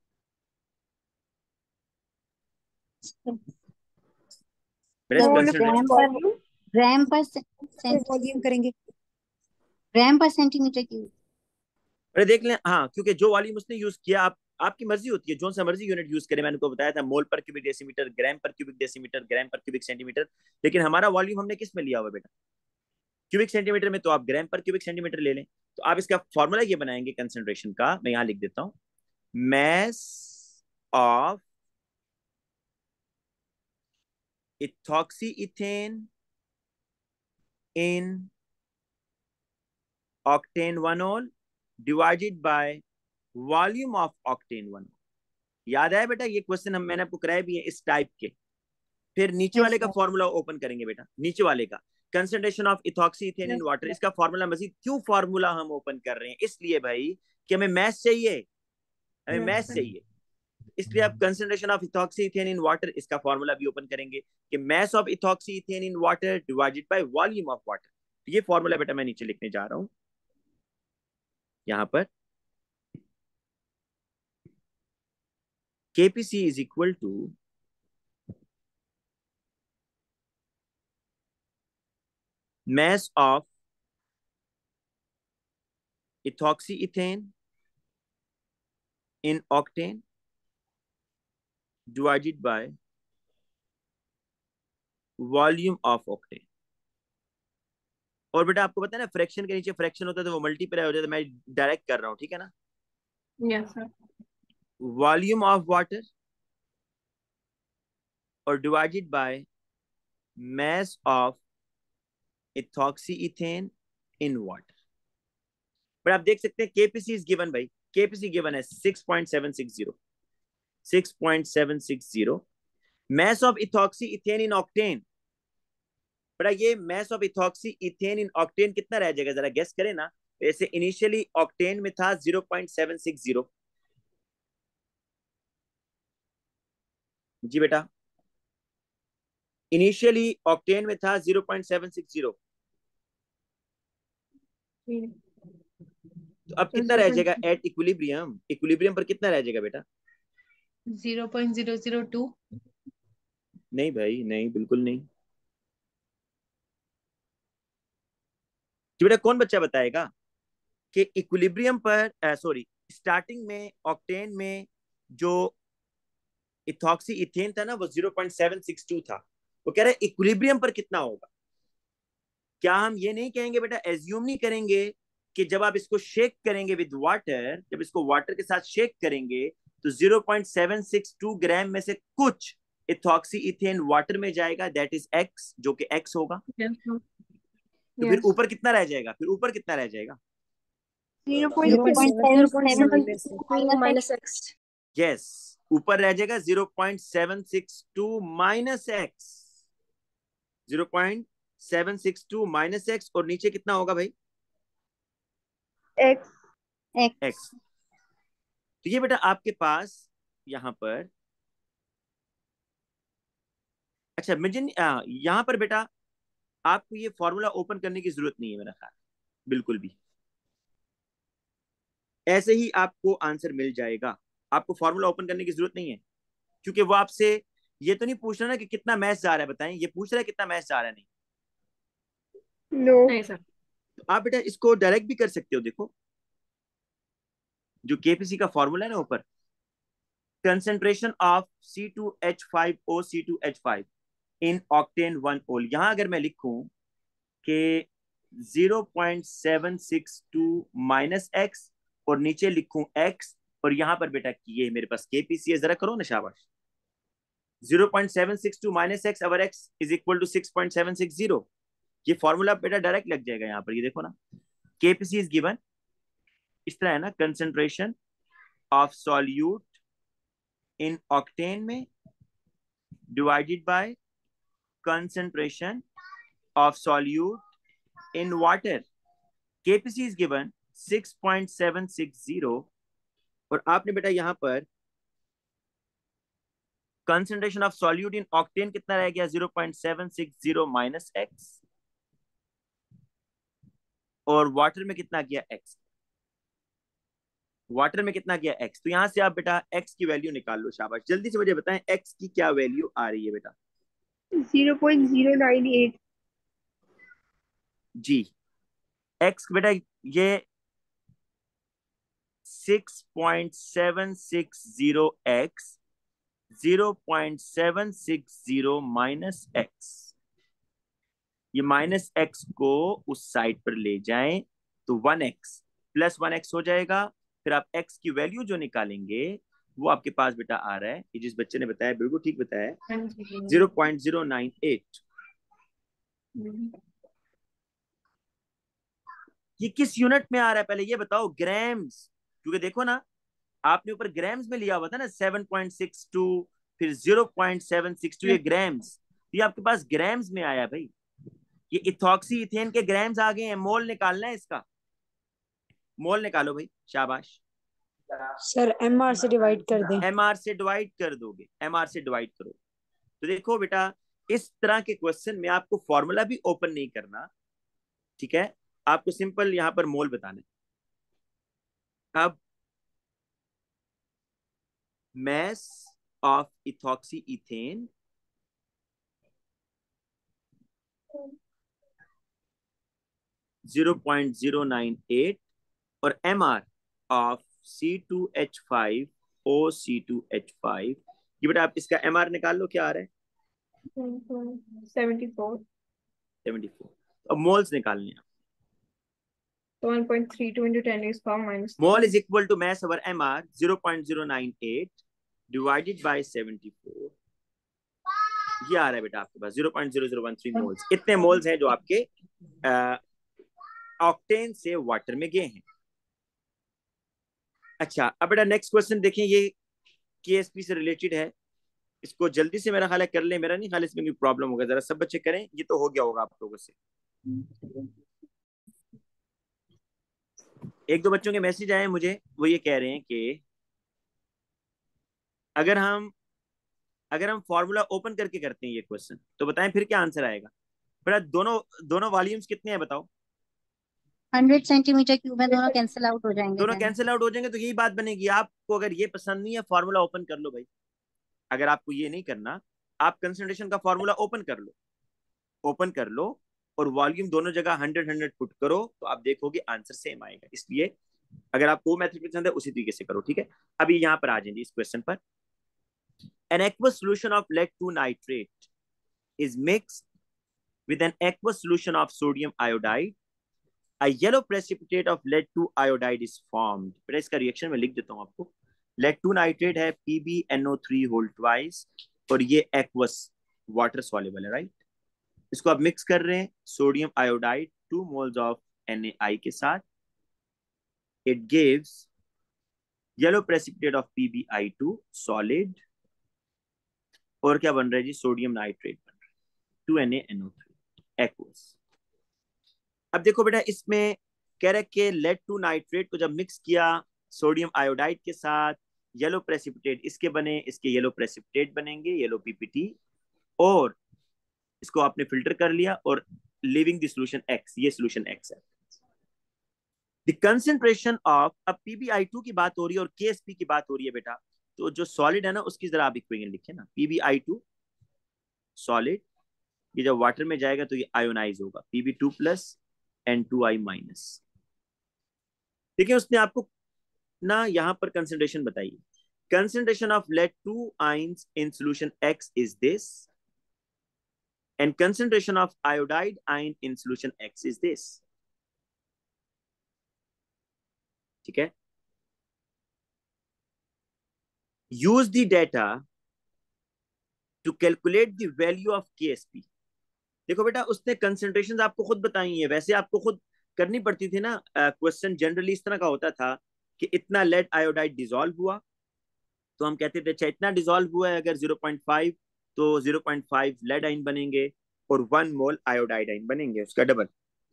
S4: Gram पर ग्राम पर वॉल्यूम करेंगे, ग्राम पर सेंटीमीटर क्यूब।
S1: अरे देख लें, हाँ, क्योंकि जो वॉल्यूम उसने यूज किया, आप आपकी मर्जी होती है जो सा मर्जी यूनिट यूज करे। मैंने को बताया था मोल पर क्यूबिक डेसीमीटर, ग्राम पर क्यूबिक डेसीमीटर, ग्राम पर क्यूबिक सेंटीमीटर, लेकिन हमारा वॉल्यूम हमने किस में लिया हुआ बेटा? क्यूबिक सेंटीमीटर में। तो आप ग्राम पर क्यूबिक सेंटीमीटर ले लें। तो आप इसका फॉर्मूला ये बनाएंगे कंसंट्रेशन का, मैं यहां लिख देता हूं, mass of ethoxyethane in octane one mole divided by volume of octane one mole। याद आया बेटा? ये क्वेश्चन हम मैंने आपको कराया भी है इस टाइप के। फिर नीचे वाले का फॉर्मूला ओपन करेंगे बेटा, नीचे वाले का concentration of ethoxy ethane in water. इसका फॉर्मूला मजीद क्यों फॉर्मूला हम ओपन कर रहे हैं? इसलिए भाई कि हमें मैथ्स चाहिए, हमें मैथ्स चाहिए, इसलिए आप concentration of ethoxy ethane in water इसका फॉर्मूला भी ओपन करेंगे कि mass of ethoxy ethane in water divided by volume of water. तो ये फॉर्मूला बेटा मैं नीचे लिखने जा रहा हूं यहां पर, KPC is equal to mass of ethoxyethane in octane divided by volume of octane। और बेटा आपको पता है ना, फ्रैक्शन के नीचे फ्रैक्शन होता है तो वो मल्टीप्लाई हो जाता है। मैं डायरेक्ट कर रहा हूं, ठीक है ना?
S3: Yes sir.
S1: Volume of water और divided by mass of ethoxyethane in water। पर आप देख सकते हैं केपीसी इज गिवन भाई, केपीसी गिवन है six point seven six zero, six point seven six zero. mass of ethoxy ethane in octane, बड़ा ये mass of ethoxy ethane in octane कितना रह जाएगा जरा गेस करें ना। ऐसे इनिशियली ऑक्टेन में था zero point seven six zero. जी बेटा, इनिशियली ऑक्टेन में था zero point seven six zero. तो अब कितना रह जाएगा एट इक्विलिब्रियम? इक्विलिब्रियम पर कितना रह जाएगा बेटा?
S5: Zero point zero zero two.
S1: नहीं भाई, नहीं, बिल्कुल नहीं। बेटा कौन बच्चा बताएगा कि इक्विलिब्रियम पर, सॉरी, स्टार्टिंग में ऑक्टेन में जो इथॉक्सी इथेन था ना वो zero point seven six two था। वो कह रहे हैं इक्विलिब्रियम पर कितना होगा। क्या हम ये नहीं कहेंगे बेटा, एज्यूम नहीं करेंगे कि जब आप इसको शेक करेंगे विद वाटर, जब इसको वाटर के साथ शेक करेंगे तो zero point seven six two gram में से कुछ इथॉक्सी इथेन वाटर में जाएगा, दैट इज एक्स, जो कि एक्स होगा।
S3: Yes, sir.
S1: तो फिर ऊपर कितना रह जाएगा? फिर ऊपर कितना रह जाएगा?
S4: zero point seven seven minus x।
S1: Yes, ऊपर रह जाएगा zero point seven six two minus X, zero point seven six two minus X, और नीचे कितना होगा भाई?
S4: x x
S1: X. तो ये बेटा आपके पास यहां पर, अच्छा मुझे यहां पर बेटा आपको ये फॉर्मूला ओपन करने की जरूरत नहीं है मेरा ख्याल, बिल्कुल भी। ऐसे ही आपको आंसर मिल जाएगा, आपको फॉर्मूला ओपन करने की जरूरत नहीं है, क्योंकि वो आपसे ये तो नहीं पूछ रहा ना कि कितना मैथ्स जा रहा है, बताएं, ये पूछ रहा है कितना मैथ्स जा रहा है। नहीं,
S3: No. नहीं सर।
S1: तो आप बेटा इसको डायरेक्ट भी कर सकते हो। देखो जो केपीसी का फॉर्मूला है ना ऊपर, concentration of C two H five O C two H five in octane one ol, यहां अगर मैं लिखूं कि zero point seven six two minus X और नीचे लिखूं एक्स, और यहां पर बेटा ये मेरे पास केपीसी है, जरा करो ना शाबाश। Zero point seven six two minus X over X is equal to six point seven six zero. ये फॉर्मूला बेटा डायरेक्ट लग जाएगा यहां पर, ये देखो ना, केपीसी इज गिवन इस तरह है ना, concentration of solute in octane में divided by concentration of solute in water. KPC is given six point seven six zero, और आपने बेटा यहां पर concentration of solute in octane कितना रह गया? Zero point seven six zero minus X, और वाटर में कितना गया? एक्स। वाटर में कितना गया? एक्स। तो यहां से आप बेटा एक्स की वैल्यू निकाल लो, शाबाश। जल्दी से मुझे बताएं एक्स की क्या वैल्यू आ रही है बेटा?
S4: zero point zero nine eight।
S1: जी, एक्स बेटा ये six point seven six zero X, zero point seven six zero minus X, ये माइनस एक्स को उस साइड पर ले जाएं तो one X plus one X हो जाएगा। फिर आप एक्स की वैल्यू जो निकालेंगे वो आपके पास बेटा आ रहा है, ये जिस बच्चे ने बताया बिल्कुल ठीक बताया है, zero point zero nine eight. ये किस यूनिट में आ रहा है पहले ये बताओ? ग्राम्स, क्योंकि देखो ना आपने ऊपर ग्राम्स में लिया हुआ था ना, सेवन पॉइंट सिक्स टू फिर zero point seven six two, ये ग्राम्स, ये आपके पास ग्राम्स में आया भाई। ये इथॉक्सी इथेन के ग्राम्स आ गए हैं, मोल निकालना है इसका, मोल निकालो भाई, शाबाश।
S6: सर एम आर से डिवाइड कर दें।
S1: एम आर से डिवाइड कर दोगे, एम आर से डिवाइड करो। तो देखो बेटा इस तरह के क्वेश्चन में आपको फॉर्मूला भी ओपन नहीं करना, ठीक है, आपको सिंपल यहां पर मोल बताना है। अब mass of ethoxy ethane zero point zero nine eight और mr of C two H five O C two H five, ये बेटा आप इसका mr निकाल लो, क्या आ रहा है?
S3: Seventy four.
S1: Seventy four. अब मोल्स निकालने हैं।
S3: One point three two into ten raised power minus
S1: mole is equal to mass over mr zero point zero nine eight divided by seventy four, ये आ रहा है बेटा आपके पास zero point zero zero one three moles. इतने moles हैं जो आपके ऑक्टेन से वाटर में गए हैं। अच्छा अब बेटा नेक्स्ट क्वेश्चन देखें, ये केएसपी से रिलेटेड है, इसको जल्दी से मेरा ख्याल है कर ले, मेरा नहीं ख्याल इसमें कोई प्रॉब्लम होगा, जरा सब बच्चे करें, ये तो हो गया होगा आप लोगों से। एक दो बच्चों के मैसेज आए मुझे, वो ये कह रहे हैं कि अगर हम अगर हम फॉर्मूला ओपन करके करते हैं ये क्वेश्चन तो बताएं फिर क्या आंसर आएगा? बेटा दोनों दोनों वॉल्यूम्स कितने हैं बताओ?
S4: हंड्रेड सेंटीमीटर क्यूब में दोनों कैंसिल आउट हो जाएंगे।
S1: दोनों कैंसिल आउट हो जाएंगे, तो यही बात बनेगी। आपको अगर ये पसंद नहीं है फॉर्मूला ओपन कर लो भाई, अगर आपको ये नहीं करना आप कंसंट्रेशन का फॉर्मूला ओपन कर लो, ओपन कर लो और वॉल्यूम दोनों जगह हंड्रेड हंड्रेड पुट करो तो आप देखोगे आंसर सेम आएगा। इसलिए अगर आपको वो मेथड पसंद है उसी तरीके से करो, ठीक है। अभी यहाँ पर आ जाएंगे इस क्वेश्चन पर। An aqueous solution of lead two nitrate is mixed with an aqueous solution of sodium iodide. A yellow precipitate of lead two iodide is formed. बेटा इसका रिएक्शन में लिख देता हूँ आपको। lead two nitrate है P b N O three whole twice और ये aqueous water soluble है, राइट। इसको आप मिक्स कर रहे हैं sodium iodide two moles of Na I के साथ। It gives yellow precipitate of P b I two solid और क्या बन रहा है जी? सोडियम नाइट्रेट बन रहा है, two N A N O three aqueous. अब देखो बेटा इसमें कह रहा है कि लेड टू नाइट्रेट को जब मिक्स किया सोडियम आयोडाइड के साथ, येलो प्रेसिपिटेट इसके बने, इसके येलो प्रेसिपिटेट बनेंगे, येलो पीपीटी, और इसको आपने फिल्टर कर लिया और लिविंग द सॉल्यूशन एक्स, ये सॉल्यूशन एक्स है। द कंसंट्रेशन ऑफ, अब पीबीआई टू की बात हो रही है और केएसपी की बात हो रही है बेटा, तो जो सॉलिड है ना उसकी जरा आप इक्वेशन लिखे ना, पीबीआई टू सॉलिड, ये जब वाटर में जाएगा तो ये आयोनाइज होगा, PB two plus and two I minus. देखिए उसने आपको ना यहाँ पर कंसंट्रेशन बताई, concentration of lead two ions in solution X is this and concentration of iodide ion in solution X is this, ठीक है। use the data to calculate the value of K S P। देखो बेटा उसने concentrations आपको खुद बताई है, वैसे आपको खुद करनी पड़ती थी ना। क्वेश्चन uh, जनरली इस तरह का होता था कि इतना लेड आयोडाइड डिसॉल्व हुआ तो हम कहते थे अच्छा इतना डिसॉल्व हुआ है, अगर ज़ीरो पॉइंट फाइव तो zero point five lead ion बनेंगे और वन मोल आयोडाइड आयन बनेंगे, उसका डबल।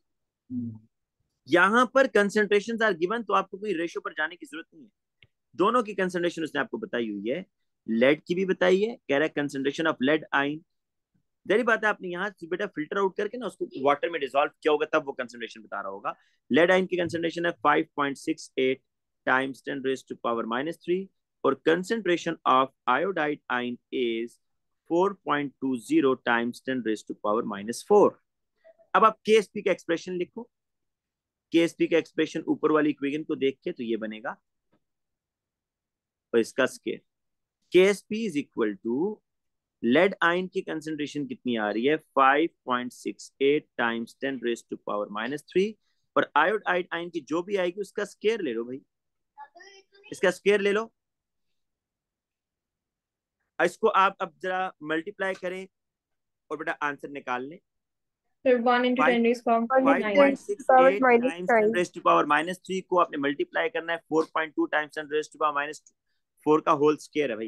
S1: यहां पर कंसंट्रेशंस आर गिवन, तो आपको कोई रेशियो पर जाने की जरूरत नहीं है, दोनों की कंसंट्रेशन उसने आपको बताई हुई है, लेड की भी बताई है, कह रहा है कंसंट्रेशन ऑफ लेड आयन। जरी बात है आपने यहाँ से बेटा फिल्टर आउट करके ना उसको वाटर में डिसॉल्व किया होगा तब वो कंसंट्रेशन बता रहा होगा। लेड आयन की कंसंट्रेशन है five point six eight times ten raised to power minus three और concentration of iodide ion is four point two zero times ten raised to power minus four. अब आप Ksp का expression लिखो, Ksp का expression ऊपर वाली equation को देख के तो ये बनेगा और इसका square. K S P is equal to lead ion की कंसेंट्रेशन कितनी आ रही है, five point six eight times ten raise to power minus three, और आयोडाइड आयन की जो भी आएगी उसका स्केयर ले लो भाई, इसका स्केयर ले लो। इसको आप अब जरा मल्टीप्लाई करें और बेटा आंसर निकाल लें।
S3: Sir, one into ten raised to power
S1: five
S3: nine.
S1: Point six eight
S7: minus
S1: times ten
S7: nine.
S1: Raise to power minus three को आपने मल्टीप्लाई करना है four point two times ten raise to power minus four का whole square है भाई,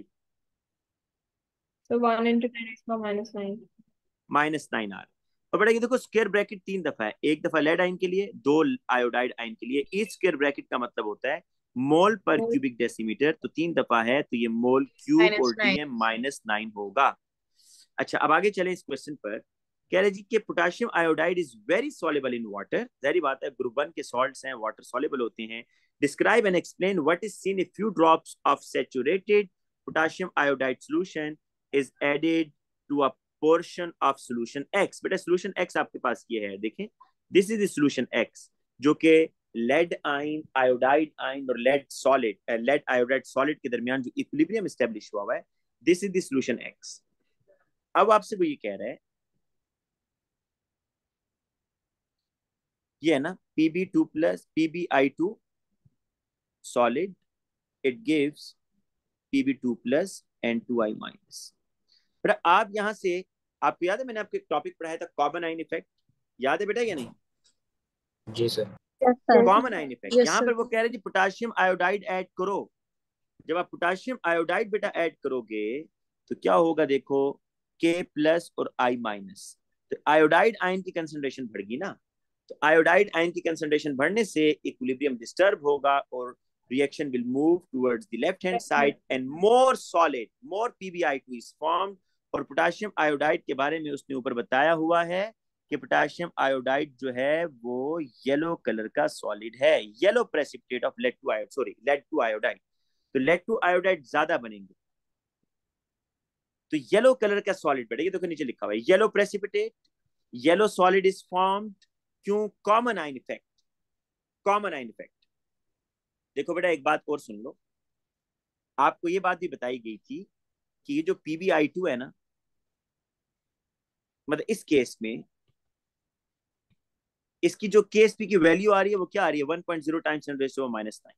S3: So one into ten raised to power minus nine.
S1: Minus nine R. और बेटा ये देखो स्क्वायर ब्रैकेट तीन दफा है, एक दफा लेड आयन के लिए, दो आयोडाइड आयन के लिए। ईच स्क्वायर ब्रैकेट का मतलब होता है मोल पर
S3: Mole.
S1: क्यूबिक डेसीमीटर, तो तीन दफा है तो ये मोल क्यूब
S5: Minus
S1: और डीएम माइनस नाइन होगा। अच्छा अब आगे चले इस क्वेश्चन पर। कह रहे जी कि potassium iodide is very soluble in water. जाहिर बात है ग्रुप वन के सॉल्ट्स हैं, वाटर सॉल्युबल होते हैं। Describe and explain what is seen if few drops of saturated potassium iodide solution is added to a portion of solution X. बेटा solution X आपके पास ये है, देखें this is the solution X, जो कि लेड आयन, आयोडाइड आयन और lead solid, lead iodide solid के दरमियान जो इक्विलिब्रियम एस्टेब्लिश हुआ हुआ है, this is the solution X. अब आपसे वो ये कह रहा है, ये है ना P B two plus P B I two solid, it gives P B two plus and two I minus. बेटा आप यहां से, आपको याद है मैंने आपको एक टॉपिक पढ़ाया था कॉमन आयन इफेक्ट, याद है बेटा या नहीं?
S2: जी sir.
S4: Yes, sir.
S1: Common ion effect.
S6: Yes,
S1: यहाँ
S6: sir.
S1: पर वो कह रहे जी पोटेशियम आयोडाइड ऐड करो। जब आप पोटेशियम आयोडाइड बेटा ऐड करोगे तो क्या होगा, देखो के प्लस और आई माइनस, तो आयोडाइड आयन की कंसंट्रेशन बढ़ेगी ना, तो आयोडाइड आयन की कंसंट्रेशन बढ़ने से इक्विलिब्रियम डिस्टर्ब होगा और reaction will move towards the left hand side and more solid, more P B I two is formed. और पोटेशियम आयोडाइड के बारे में उसने ऊपर बताया हुआ है कि पोटेशियम आयोडाइड जो है वो येलो कलर का सॉलिड है, yellow precipitate of lead two iod, sorry lead two iodide, तो लेड टू आयोडाइड ज्यादा बनेंगे, तो येलो कलर का सॉलिड बढ़ेगा। देखो नीचे लिखा हुआ है yellow precipitate, yellow solid is formed, क्यों? Common ion effect, common ion effect. देखो बेटा एक बात और सुन लो, आपको ये बात भी बताई गई थी कि ये जो पी बी आई टू है ना, मतलब इस केस में इसकी जो के एस पी की वैल्यू आ रही है वो क्या आ रही है, one point zero times ten raise to power minus nine,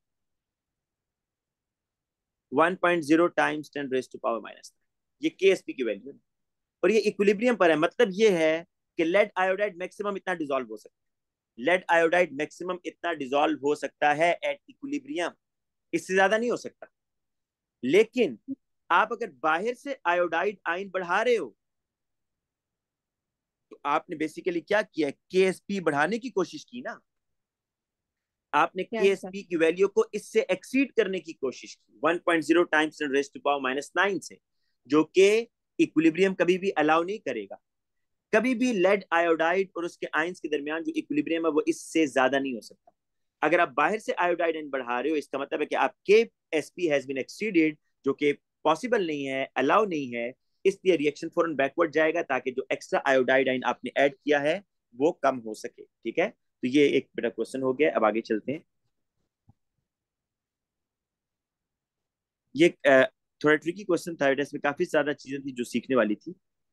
S1: one point zero times ten raise to power minus nine, ये के एस पी की वैल्यू है और ये इक्विलिब्रियम पर है। मतलब ये है कि लेड आयोडाइड मैक्सिमम इतना डिसॉल्व हो सकता है, लेड आयोडाइड मैक्सिमम इतना डिसॉल्व हो सकता है एट इक्विलिब्रियम, इससे ज्यादा नहीं हो सकता। लेकिन आप अगर बाहर से आयोडाइड आयन बढ़ा रहे हो तो आपने बेसिकली क्या किया, के एस पी बढ़ाने की कोशिश की ना, आपने
S3: Yes,
S1: K S
S3: sir.
S1: P की वैल्यू को इससे एक्सीड करने की कोशिश की one point zero times ten raise to power minus nine से, जो कि इक्विलिब्रियम कभी भी अलाउ नहीं करेगा। कभी भी लेड आयोडाइड और उसके आयंस के दरमियान जो इक्विलिब्रियम है वो इससे ज्यादा नहीं हो सकता। अगर आप बाहर से आयोडाइड आयन बढ़ा रहे हो इसका मतलब है कि आपके एसपी हैज बीन एक्सीडेड, जो कि पॉसिबल नहीं है, अलाउ नहीं है, इसलिए रिएक्शन फौरन बैकवर्ड जाएगा ताकि जो एक्स्ट्रा आयोडाइड आयन आपने ऐड किया है वो कम हो सके। ठीक है, तो ये एक बेटा क्वेश्चन हो गया। अब आगे चलते हैं। ये थोड़ा ट्रिकी क्वेश्चन था, इसमें काफी ज्यादा चीजें थी जो सीखने वाली थी।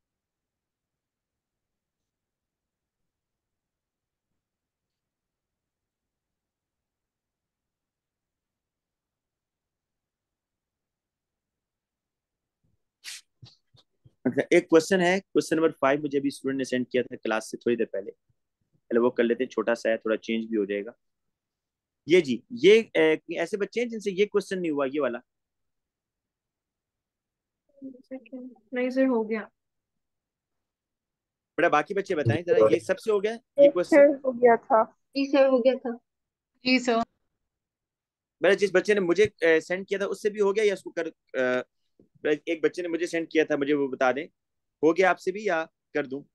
S1: अच्छा एक क्वेश्चन है, क्वेश्चन नंबर फाइव, मुझे अभी स्टूडेंट ने सेंड किया था क्लास से थोड़ी देर पहले, पहले वो कर लेते हैं, छोटा सा है, थोड़ा चेंज भी हो जाएगा। ये जी ये ए, ऐसे बच्चे हैं जिनसे ये क्वेश्चन नहीं हुआ, ये वाला।
S3: नहीं सर, हो गया।
S1: बड़ा बाकी बच्चे बताएं जरा, ये सबसे हो गया ये क्वेश्चन?
S7: सर हो गया था।
S5: जी सर हो गया था। जी सर।
S1: मेरा जिस बच्चे ने मुझे सेंड किया था उससे भी हो गया या उसको कर अ, एक बच्चे ने मुझे सेंड किया था, मुझे वो बता दें हो गया आपसे भी या कर दूं?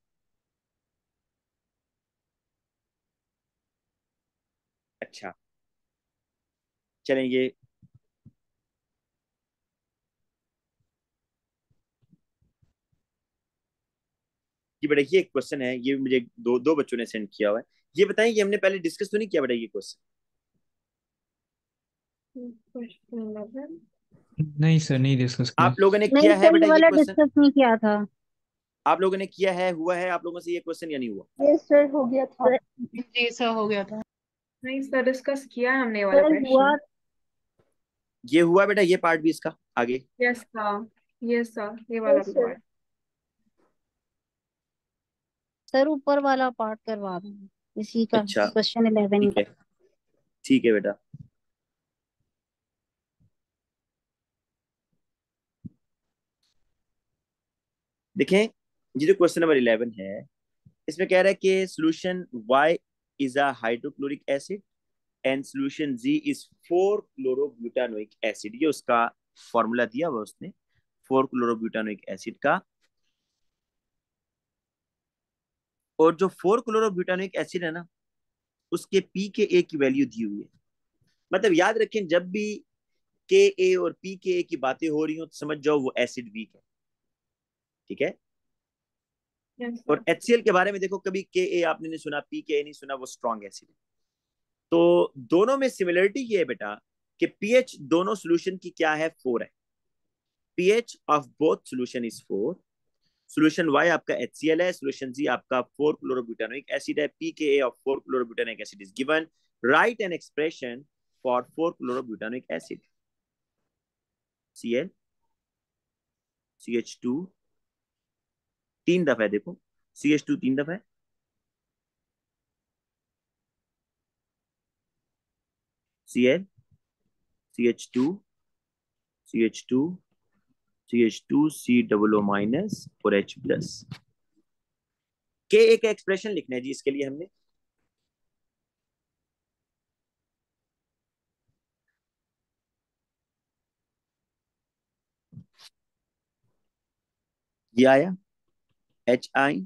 S1: अच्छा चलें, ये ये बेटा ये एक क्वेश्चन है, ये मुझे दो दो बच्चों ने सेंड किया हुआ है। ये बताएं ये हमने पहले डिस्कस तो नहीं किया बेटा ये क्वेश्चन?
S3: Question eleven.
S2: नहीं सर, नहीं डिस्कस किया।
S1: आप लोगों ने
S4: नहीं
S1: किया है
S4: सर,
S1: बेटा
S4: ये
S1: ये
S4: वाला
S1: क्वेश्चन?
S4: डिस्कस नहीं किया था।
S1: आप लोगों ने किया है, हुआ है आप लोगों से ये क्वेश्चन या नहीं हुआ?
S5: यस सर, हो गया था।
S4: सर,
S5: जी सर, हो गया था।
S3: नहीं सर, डिस्कस किया है हमने ये वाला
S4: सर हुआ।
S3: क्वेश्चन।
S1: ये हुआ बेटा, ये पार्ट भी इसका आगे।
S3: यस सर, यस सर, ये वाला
S5: यस
S3: भी
S5: सर।
S3: हुआ है।
S4: सर ऊपर वाला पार्ट करवा दूँ इसी का,
S1: अच्छा
S4: क्वेश्चन इलेवन
S1: ठीक
S4: का।
S1: है, ठीक है बेटा। देखें, ये जो क्वेश्चन नंबर इलेवन है, इसमें कह रहा है कि solution Y is a hydrochloric acid and solution Z is four chlorobutanoic acid. ये उसका फॉर्मूला दिया हुआ उसने फोर क्लोरोब्यूटानोइक एसिड का। और जो फोर क्लोरोब्यूटानोइक एसिड है ना, उसके पी के ए की वैल्यू दी हुई है। मतलब याद रखें, जब भी के ए और पी के ए की बातें हो रही हो तो समझ जाओ वो एसिड वीक है, ठीक है।
S3: यस
S1: और
S3: सर।
S1: एचसीएल के बारे में देखो, कभी के ए आपने नहीं सुना, पी के ए नहीं सुना, वो स्ट्रॉन्ग एसिड है। तो दोनों में सिमिलरिटी ये है बेटा कि पीएच दोनों सोल्यूशन की क्या है, फोर है। PH of both solution is four. Solution Y आपका HCl है, सोल्यूशन Z आपका फोर क्लोरोब्यूटानोइक एसिड है। pKa of four chlorobutanoic acid is given. Right an expression for four chlorobutanoic acid. Cl C H two तीन दफा है, देखो C H two तीन दफा है, Cl C H two C H two C H two C double O minus और H plus. के एक एक्सप्रेशन लिखना है जी इसके लिए हमने। ये आया H I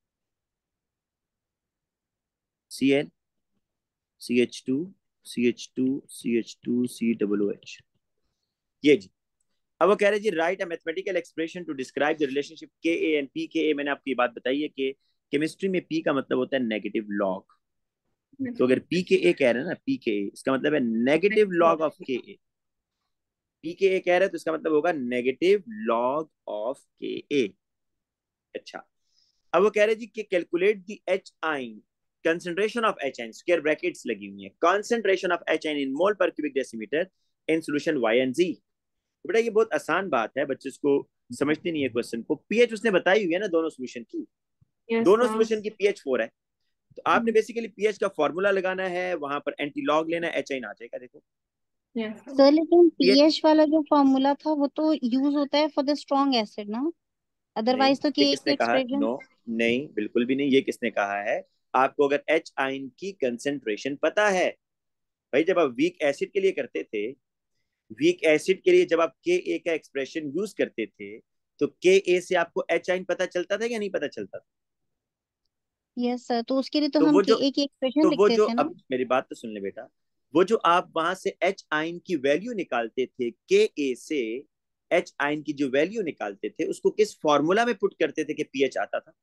S1: C L C H two C H two C H two C double O H. ये जी। अब वो कह रहे जी write a mathematical expression to describe the relationship K A and P K ए। मैंने आपको ये बात बताई है कि केमिस्ट्री में पी का मतलब होता है नेगेटिव लॉग। तो अगर पी के ए कह रहे हैं ना, पी के ए इसका मतलब है नेगेटिव लॉग ऑफ के ए। पी के ए कह रहे हैं तो इसका मतलब होगा नेगेटिव लॉग ऑफ के ए। अच्छा, अब वो कह रहे जी कि calculate the H ion concentration of H ion, square brackets लगी हुई है, कंसंट्रेशन ऑफ एच आइन इन मोल पर cubic decimetre in solution Y and Z. बेटा ये बहुत आसान बात है, बच्चे इसको समझते नहीं है क्वेश्चन को। पीएच उसने बताई हुई है ना दोनों सॉल्यूशन की,
S3: यस
S1: दोनों
S3: सर।
S1: सॉल्यूशन की पीएच फोर है। तो आपने बेसिकली पीएच का फॉर्मूला लगाना है, वहां पर एंटी लॉग लेना है, एच आइन आ जाएगा। देखो
S3: यस सर।
S4: सर लेकिन
S1: पीएच
S4: पीएच वाला जो फॉर्मूला था वो तो यूज होता है फॉर द स्ट्रॉन्ग एसिड ना,
S1: नहीं,
S4: अदरवाइज तो
S1: ये
S4: के एक
S1: किसने कहा?
S4: एक्सप्रेशन।
S1: नो, नहीं बिल्कुल भी नहीं। ये किसने कहा है? आपको अगर एच आइन की कंसेंट्रेशन पता है, भाई जब आप वीक एसिड के लिए करते थे, वीक एसिड के लिए जब आप के ए का एक्सप्रेशन यूज करते थे, तो के ए से आपको एच आइन पता चलता था या नहीं पता चलता था?
S4: यस सर, तो उसके लिए तो
S1: तो
S4: हम
S1: वो
S4: के
S1: जो
S4: एक एक्सप्रेशन
S1: तो वो
S4: लिखते
S1: जो
S4: थे ना।
S1: अब मेरी बात तो सुन ले बेटा, वो जो आप वहां से एच आइन की वैल्यू निकालते थे, के ए से एच आइन की जो वैल्यू निकालते थे, उसको किस फॉर्मूला में पुट करते थे कि पीएच आता था?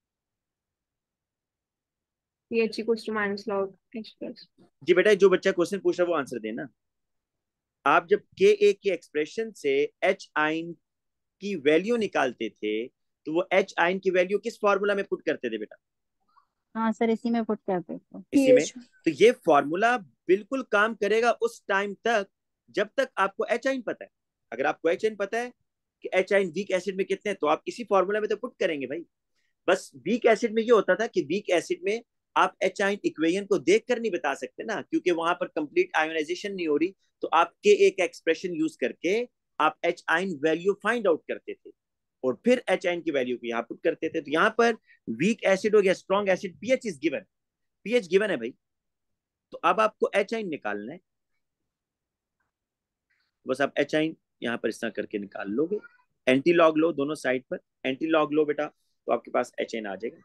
S3: pH equals to minus log H plus।
S1: जी बेटा, जो बच्चा क्वेश्चन पूछ रहा है वो आंसर देना। आप जब के ए की एक्सप्रेशन से एच आइन की वैल्यू निकालते थे, तो वो एच आइन की वैल्यू किस फॉर्मूला में पुट करते थे बेटा?
S4: हाँ सर, इसी में पुट करते थे।
S1: इसी में।
S5: पीएच।
S1: तो ये फॉर्मूला बिल्कुल काम करेगा उस टाइम तक जब तक आपको एच आइन पता है। अगर आपको एच आइन पता है कि एच आइन वीक एसिड में कितने हैं, तो आप इसी फॉर्मूला में तो पुट करेंगे भाई। बस वीक एसिड में ये होता था कि वीक एसिड में आप एच आइन इक्वेशन को देखकर नहीं बता सकते ना, क्योंकि वहां पर कंप्लीट आयोनाइजेशन नहीं हो रही। तो आप के एक एक्सप्रेशन यूज करके आप एच आइन वैल्यू फाइंड आउट करते थे और फिर एच आइन की वैल्यू को यहाँ पुट करते थे। तो यहाँ पर वीक एसिड हो गया strong acid, pH is given, pH given है भाई। तो अब आपको एच आइन निकालना है, बस आप एच आइन यहाँ पर इस तरह करके निकाल लोगे। एंटी लॉग लो दोनों साइड पर, एंटी लॉग लो बेटा, तो आपके पास एच आइन आ जाएगा।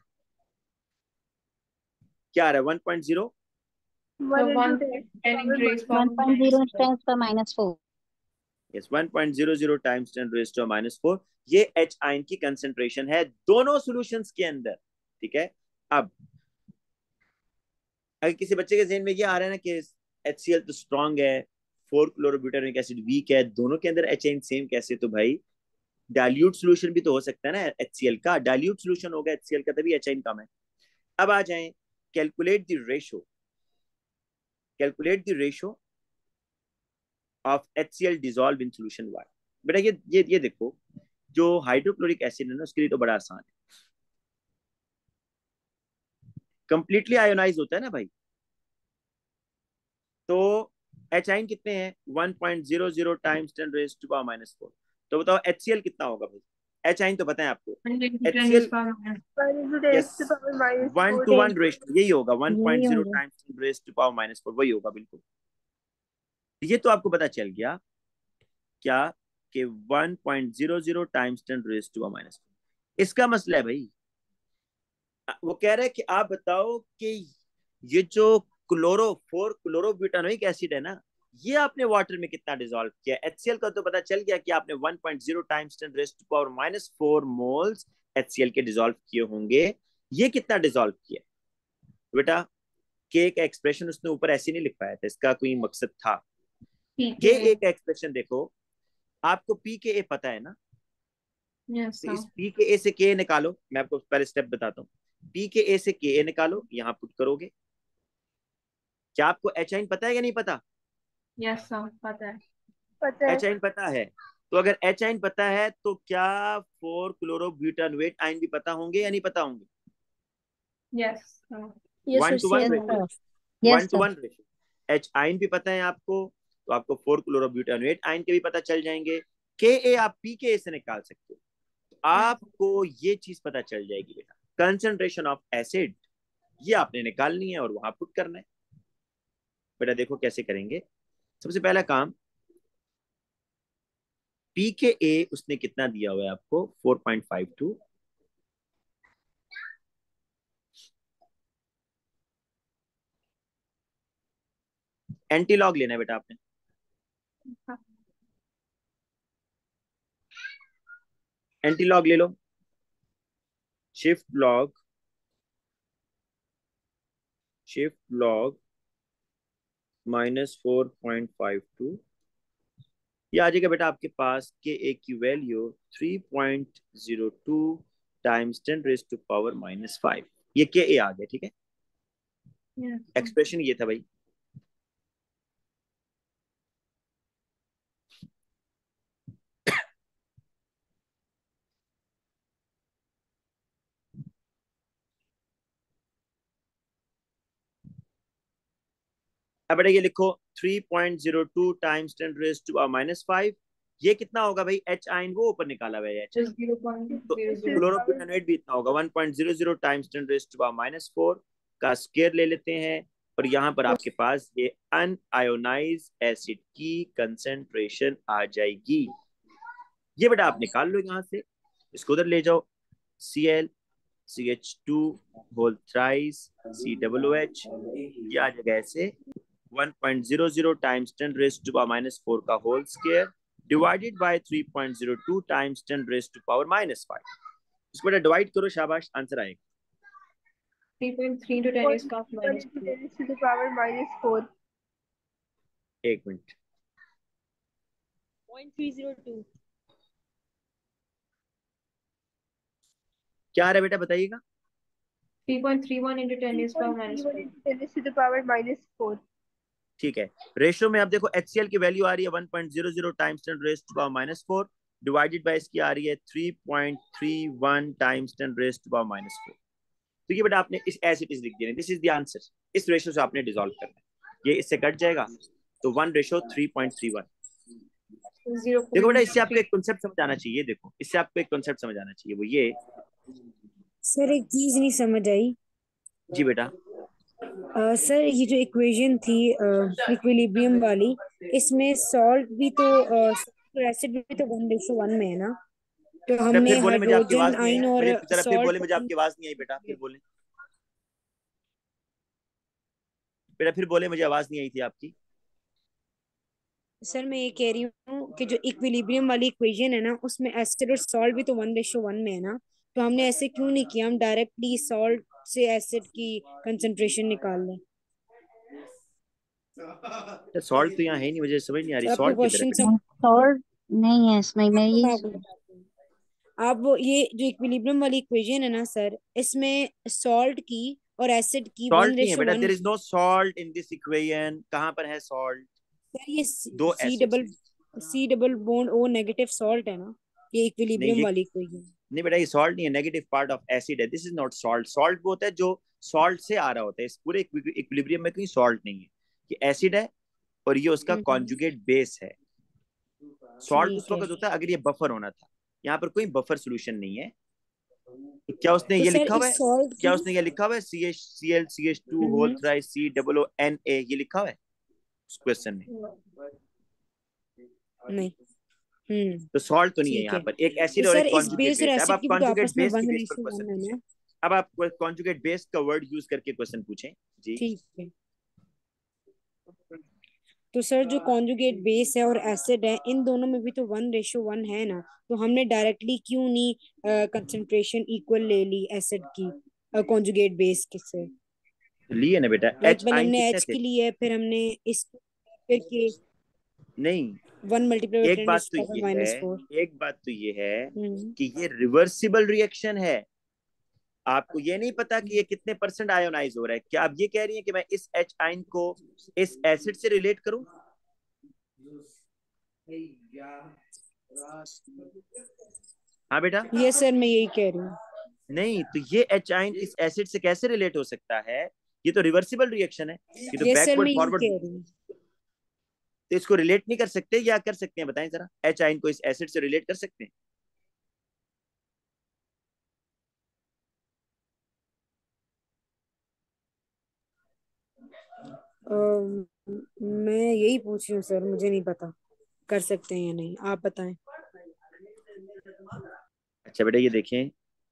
S1: क्या आ रहा है? One point zero.
S3: So
S5: one
S3: one
S5: into
S3: point ten into raised power
S4: one point
S3: minus
S4: zero
S3: four।
S4: Ten पर minus four.
S1: Yes, one point zero zero times ten raise to minus four. ये H ion की concentration है दोनों solutions के अंदर, ठीक है। अब अगर किसी बच्चे के जहन में ये आ रहा है ना कि HCl तो स्ट्रांग है, फोर क्लोरोब्यूटानोइक एसिड वीक है, दोनों के अंदर एचाइन सेम कैसे? तो भाई डाइल्यूट सोल्यूशन भी तो हो सकता है ना एचसीएल का, डाइल्यूट सोल्यूशन होगा एचसीएल का तभी एचाइन कम है। अब आ जाएं, calculate the ratio, calculate the ratio of HCl dissolve in solution Y. बेटा ये ये ये देखो, जो हाइड्रोक्लोरिक एसिड है ना उसके लिए तो बड़ा आसान है, कंप्लीटली आयोनाइज होता है ना भाई। तो एचाइन कितने हैं? One point zero zero times ten raise to power minus four. तो बताओ एचसीएल कितना होगा भाई? एचाइन तो पता है आपको, HCl yes one to one ratio यही होगा, one point zero times ten raise to power minus four वही होगा बिल्कुल। ये तो आपको पता चल गया क्या कि one point zero zero times ten raise to power minus four. इसका मसला है भाई, वो कह रहे हैं कि आप बताओ कि ये जो क्लोरो फोर क्लोरोब्यूटानोइक एसिड है ना, ये आपने वाटर में कितना डिसॉल्व किया? एचसीएल का तो पता चल गया कि आपने one point zero times ten raise to power minus four moles HCl के डिसॉल्व किए होंगे। ये कितना डिसॉल्व किया बेटा? के का एक्सप्रेशन उसने ऊपर ऐसे नहीं लिख पाया था, इसका कोई मकसद था। के ए का एक्सप्रेशन देखो, आपको पी के ए पता है ना?
S3: Yes,
S1: तो इस
S3: sir.
S1: पी के ए से के निकालो, मैं आपको पहले स्टेप बताता हूँ। पी के ए से के ए निकालो, यहाँ पुट करोगे। क्या आपको एचाइन पता है या नहीं पता?
S3: Yes, sir. पता है।
S5: पता है
S1: एचाइन पता है, तो अगर एचाइन पता है तो क्या फोर क्लोरोब्यूटानोएट आयन भी पता होंगे या नहीं पता होंगे?
S3: Yes, sir.
S1: One to one ratio, one to one ratio. H ion भी पता है आपको, तो आपको फोर क्लोरोब्यूटानोएट आयन के भी पता चल जाएंगे। के ए आप पी के ए से निकाल सकते हो, आपको ये चीज पता चल जाएगी बेटा, कंसंट्रेशन ऑफ एसिड ये आपने निकालनी है और वहां पुट करना है। बेटा देखो कैसे करेंगे। सबसे पहला काम, पी के ए उसने कितना दिया हुआ है आपको? Four point five two. Anti log लेना है बेटा आपने, एंटी लॉग ले लो, shift log, shift log minus four point five two, ये आ जाएगा बेटा आपके पास के ए की value three point zero two times ten raise to power minus five. ये के ए आ गया, ठीक है।
S3: Yes, sir.
S1: एक्सप्रेशन ये था भाई। अब बेटा ये लिखो three point zero two times ten raise to power minus five. ये कितना होगा भाई? एच आयन वो ऊपर निकाला हुआ है एच,
S3: Just zero point
S1: तो
S3: zero zero.
S1: क्लोरोब्यूटानोएट भी इतना होगा, one point zero zero times ten raise to power minus four का स्क्वायर ले लेते हैं, और यहाँ पर आपके पास ये अनआयोनाइज एसिड की कंसेंट्रेशन आ जाएगी। ये बेटा आप निकाल लो यहाँ से, इसको उधर ले जाओ, C L C H two whole thrice C W H, ये आ जाएगा ऐसे one point zero zero times ten raise to power minus four का whole square divided by three point zero two times ten raise to power minus five. इसको बेटा divide करो, शाबाश answer आएगा
S3: three point three into ten is cos minus two.
S5: Ten to the power minus four.
S1: एक minute,
S6: point three zero two.
S1: क्या आ रहा है बेटा बताइएगा?
S3: three point three one into ten is power minus four.
S5: Ten to the power minus four.
S1: ठीक है, ratio में आप देखो एचसीएल की वैल्यू आ रही है one point zero zero times ten raise to power minus four divided by इसकी आ रही है three point three one times ten raise to power minus four. तो ये बेटा आपने इस एज इट इज लिख दिया, दिस इज द आंसर। इस रेशियो से आपने डिसॉल्व करना है, ये इससे कट जाएगा तो one ratio three point three one.
S3: Zero
S1: देखो बेटा
S3: point
S1: इससे आपको
S3: three.
S1: एक कॉन्सेप्ट समझ आना चाहिए, देखो इससे आपको एक कॉन्सेप्ट समझ आना चाहिए, वो ये।
S6: सर एक चीज नहीं समझ आई।
S1: जी बेटा,
S6: अ, सर ये जो इक्वेशन थी इक्विलिब्रियम वाली, इसमें सॉल्ट भी तो एसिड भी तो वन रेशो वन में है ना, तो
S1: बेटा
S6: हमने
S1: फिर बोले मुझे आपकी आवाज
S6: हाइड्रोजन
S1: नहीं
S6: आयन
S1: आई,
S6: और
S1: मुझे जरा फिर बोले
S6: सॉल्ट।
S1: मुझे आपकी आवाज नहीं आई बेटा, फिर बोले बेटा, फिर बोले मुझे आवाज नहीं आई थी आपकी।
S6: सर मैं ये कह रही हूँ कि जो इक्विलिब्रियम वाली इक्वेशन है ना, उसमें एसिड और सॉल्ट भी तो वन रेशो वन में है ना, तो हमने ऐसे क्यों नहीं किया, हम डायरेक्टली सॉल्ट से एसिड की कंसंट्रेशन निकाल लें।
S1: सॉल्ट तो यहाँ है ही नहीं, मुझे समझ नहीं आ रही
S6: सर आपको
S1: सॉल्ट किधर है
S6: क्वेश्चन
S1: बेटा?
S4: सॉल्ट नहीं है इसमें, मैं
S6: मैं
S4: यही
S6: आपको बताती हूँ। आप वो ये जो इक्विलिब्रियम वाली इक्वेशन है ना सर, इसमें सॉल्ट की और एसिड की वन
S1: सॉल्ट नहीं है
S6: रेशो
S1: बेटा,
S6: one.
S1: There is no salt in this equation. कहाँ पर है सॉल्ट?
S6: सर ये
S1: दो
S6: सी
S1: एसिड्स
S6: डबल
S1: हैं।
S6: C double bond O negative salt है ना, ये
S1: नहीं
S6: इक्विलिब्रियम
S1: ये
S6: वाली इक्वेशन।
S1: नहीं बेटा, ये सॉल्ट नहीं है, नेगेटिव पार्ट ऑफ एसिड है। This is not salt. Salt वो होता है जो सॉल्ट से आ रहा होता है। इस पूरे इक्विलिब्रियम में कोई सॉल्ट नहीं है, ये एसिड है और ये उसका
S6: हम्म
S1: कॉन्जुगेट बेस है। सॉल्ट उस
S6: ठीक है।
S1: वक्त होता है अगर ये बफर होना था, यहाँ पर कोई बफर सोल्यूशन नहीं है। तो क्या उसने
S6: तो
S1: ये
S6: सर
S1: लिखा हुआ
S6: इस
S1: है?
S6: सॉल्ट
S1: क्या
S6: की
S1: उसने ये लिखा हुआ है C H C L C H two whole
S6: hmm
S1: thrice C double O N A, ये लिखा हुआ है उस क्वेश्चन में?
S6: नहीं। हम्म
S1: तो सॉल्ट तो नहीं है
S6: ठीक
S1: यहाँ
S6: है।
S1: पर, एक
S6: तो
S1: एसिड और
S6: सर
S1: एक
S6: इस
S1: कॉन्जुगेट
S6: बेस और
S1: बेस है। अब
S6: एसिड
S1: आप
S6: की भी तो
S1: कॉन्जुगेट
S6: आपस में
S1: बेस के
S6: वन
S1: बेस पर
S6: रेशो
S1: क्वेश्चन
S6: वन है
S1: पूछें।
S6: ना।
S1: अब आप कॉन्जुगेट बेस का वर्ड यूज करके क्वेश्चन पूछें जी।
S6: ठीक है। तो सर जो कॉन्जुगेट बेस है और एसिड है, इन दोनों में भी तो वन रेशो वन है ना, तो हमने डायरेक्टली क्यों नहीं कंसंट्रेशन इक्वल ले ली एसिड की कॉन्जुगेट बेस के से?
S1: लिए ना बेटा,
S6: लाइक
S1: एच
S6: पहले
S1: आइन
S6: हमने
S1: कितने
S6: एच
S1: थे?
S6: की ली है, फिर हमने इस फिर के
S1: नहीं,
S6: वन मल्टीप्लाई
S1: एक
S6: टेन
S1: बात
S6: रेशो
S1: तो
S6: पावर
S1: ये है,
S6: माइनस फोर।
S1: एक बात तो ये है
S6: हम्म
S1: कि ये रिवर्सिबल रिएक्शन है। आपको ये नहीं पता कि ये कितने परसेंट आयोनाइज हो रहा है। क्या आप ये कह रही हैं कि मैं इस एच आइन को इस एसिड से रिलेट करूं? हाँ बेटा।
S6: ये सर मैं यही कह रही हूँ।
S1: नहीं, तो ये एच आइन इस एसिड से कैसे रिलेट हो सकता है? ये तो रिवर्सिबल रिएक्शन है, ये तो
S6: ये सर
S1: बैकवर्ड
S6: मैं यही
S1: फॉरवर्ड।
S6: कह रही हूँ।
S1: तो इसको रिलेट नहीं कर सकते या कर सकते हैं? बताएं जरा, एच आइन को इस एसिड से रिलेट कर सकते हैं?
S6: अम, मैं यही पूछ रही हूँ सर, मुझे नहीं पता कर सकते हैं या नहीं, आप बताएं।
S1: अच्छा बेटा, ये देखें,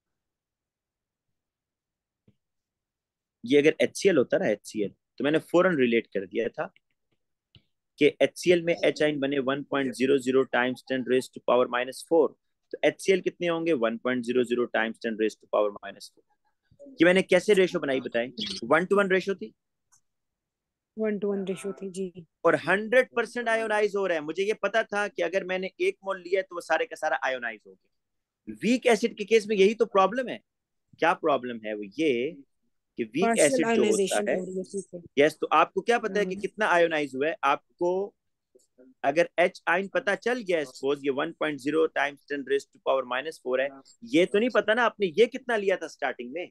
S1: ये अगर HCl होता ना HCl, तो मैंने फौरन रिलेट कर दिया था कि HCl में एच आइन बने one point zero zero times ten raise to power minus four. तो HCl कितने होंगे? One point zero zero times ten raise to power minus four. कि मैंने कैसे रेशो बनाई बताएं? वन टू वन रेशो थी
S6: वन टू वन रेशो थी जी।
S1: और हंड्रेड परसेंट आयोनाइज हो रहा है। मुझे ये पता था कि अगर मैंने एक मोल लिया तो वो सारे का सारा आयोनाइज हो गया। वीक एसिड के केस में यही तो प्रॉब्लम है। क्या प्रॉब्लम है? वो ये कि वीक
S6: पार्शियल
S1: एसिड जो होता
S6: आयोनाइजेशन
S1: है,
S6: हो रही है, ठीक है।
S1: यस, तो आपको क्या पता है कि
S6: हम्म,
S1: कितना आयोनाइज हुआ है? आपको अगर एच आइन पता चल गया, सपोज ये one point zero times ten raise to power minus four है, ये तो नहीं पता ना आपने ये कितना लिया था स्टार्टिंग में।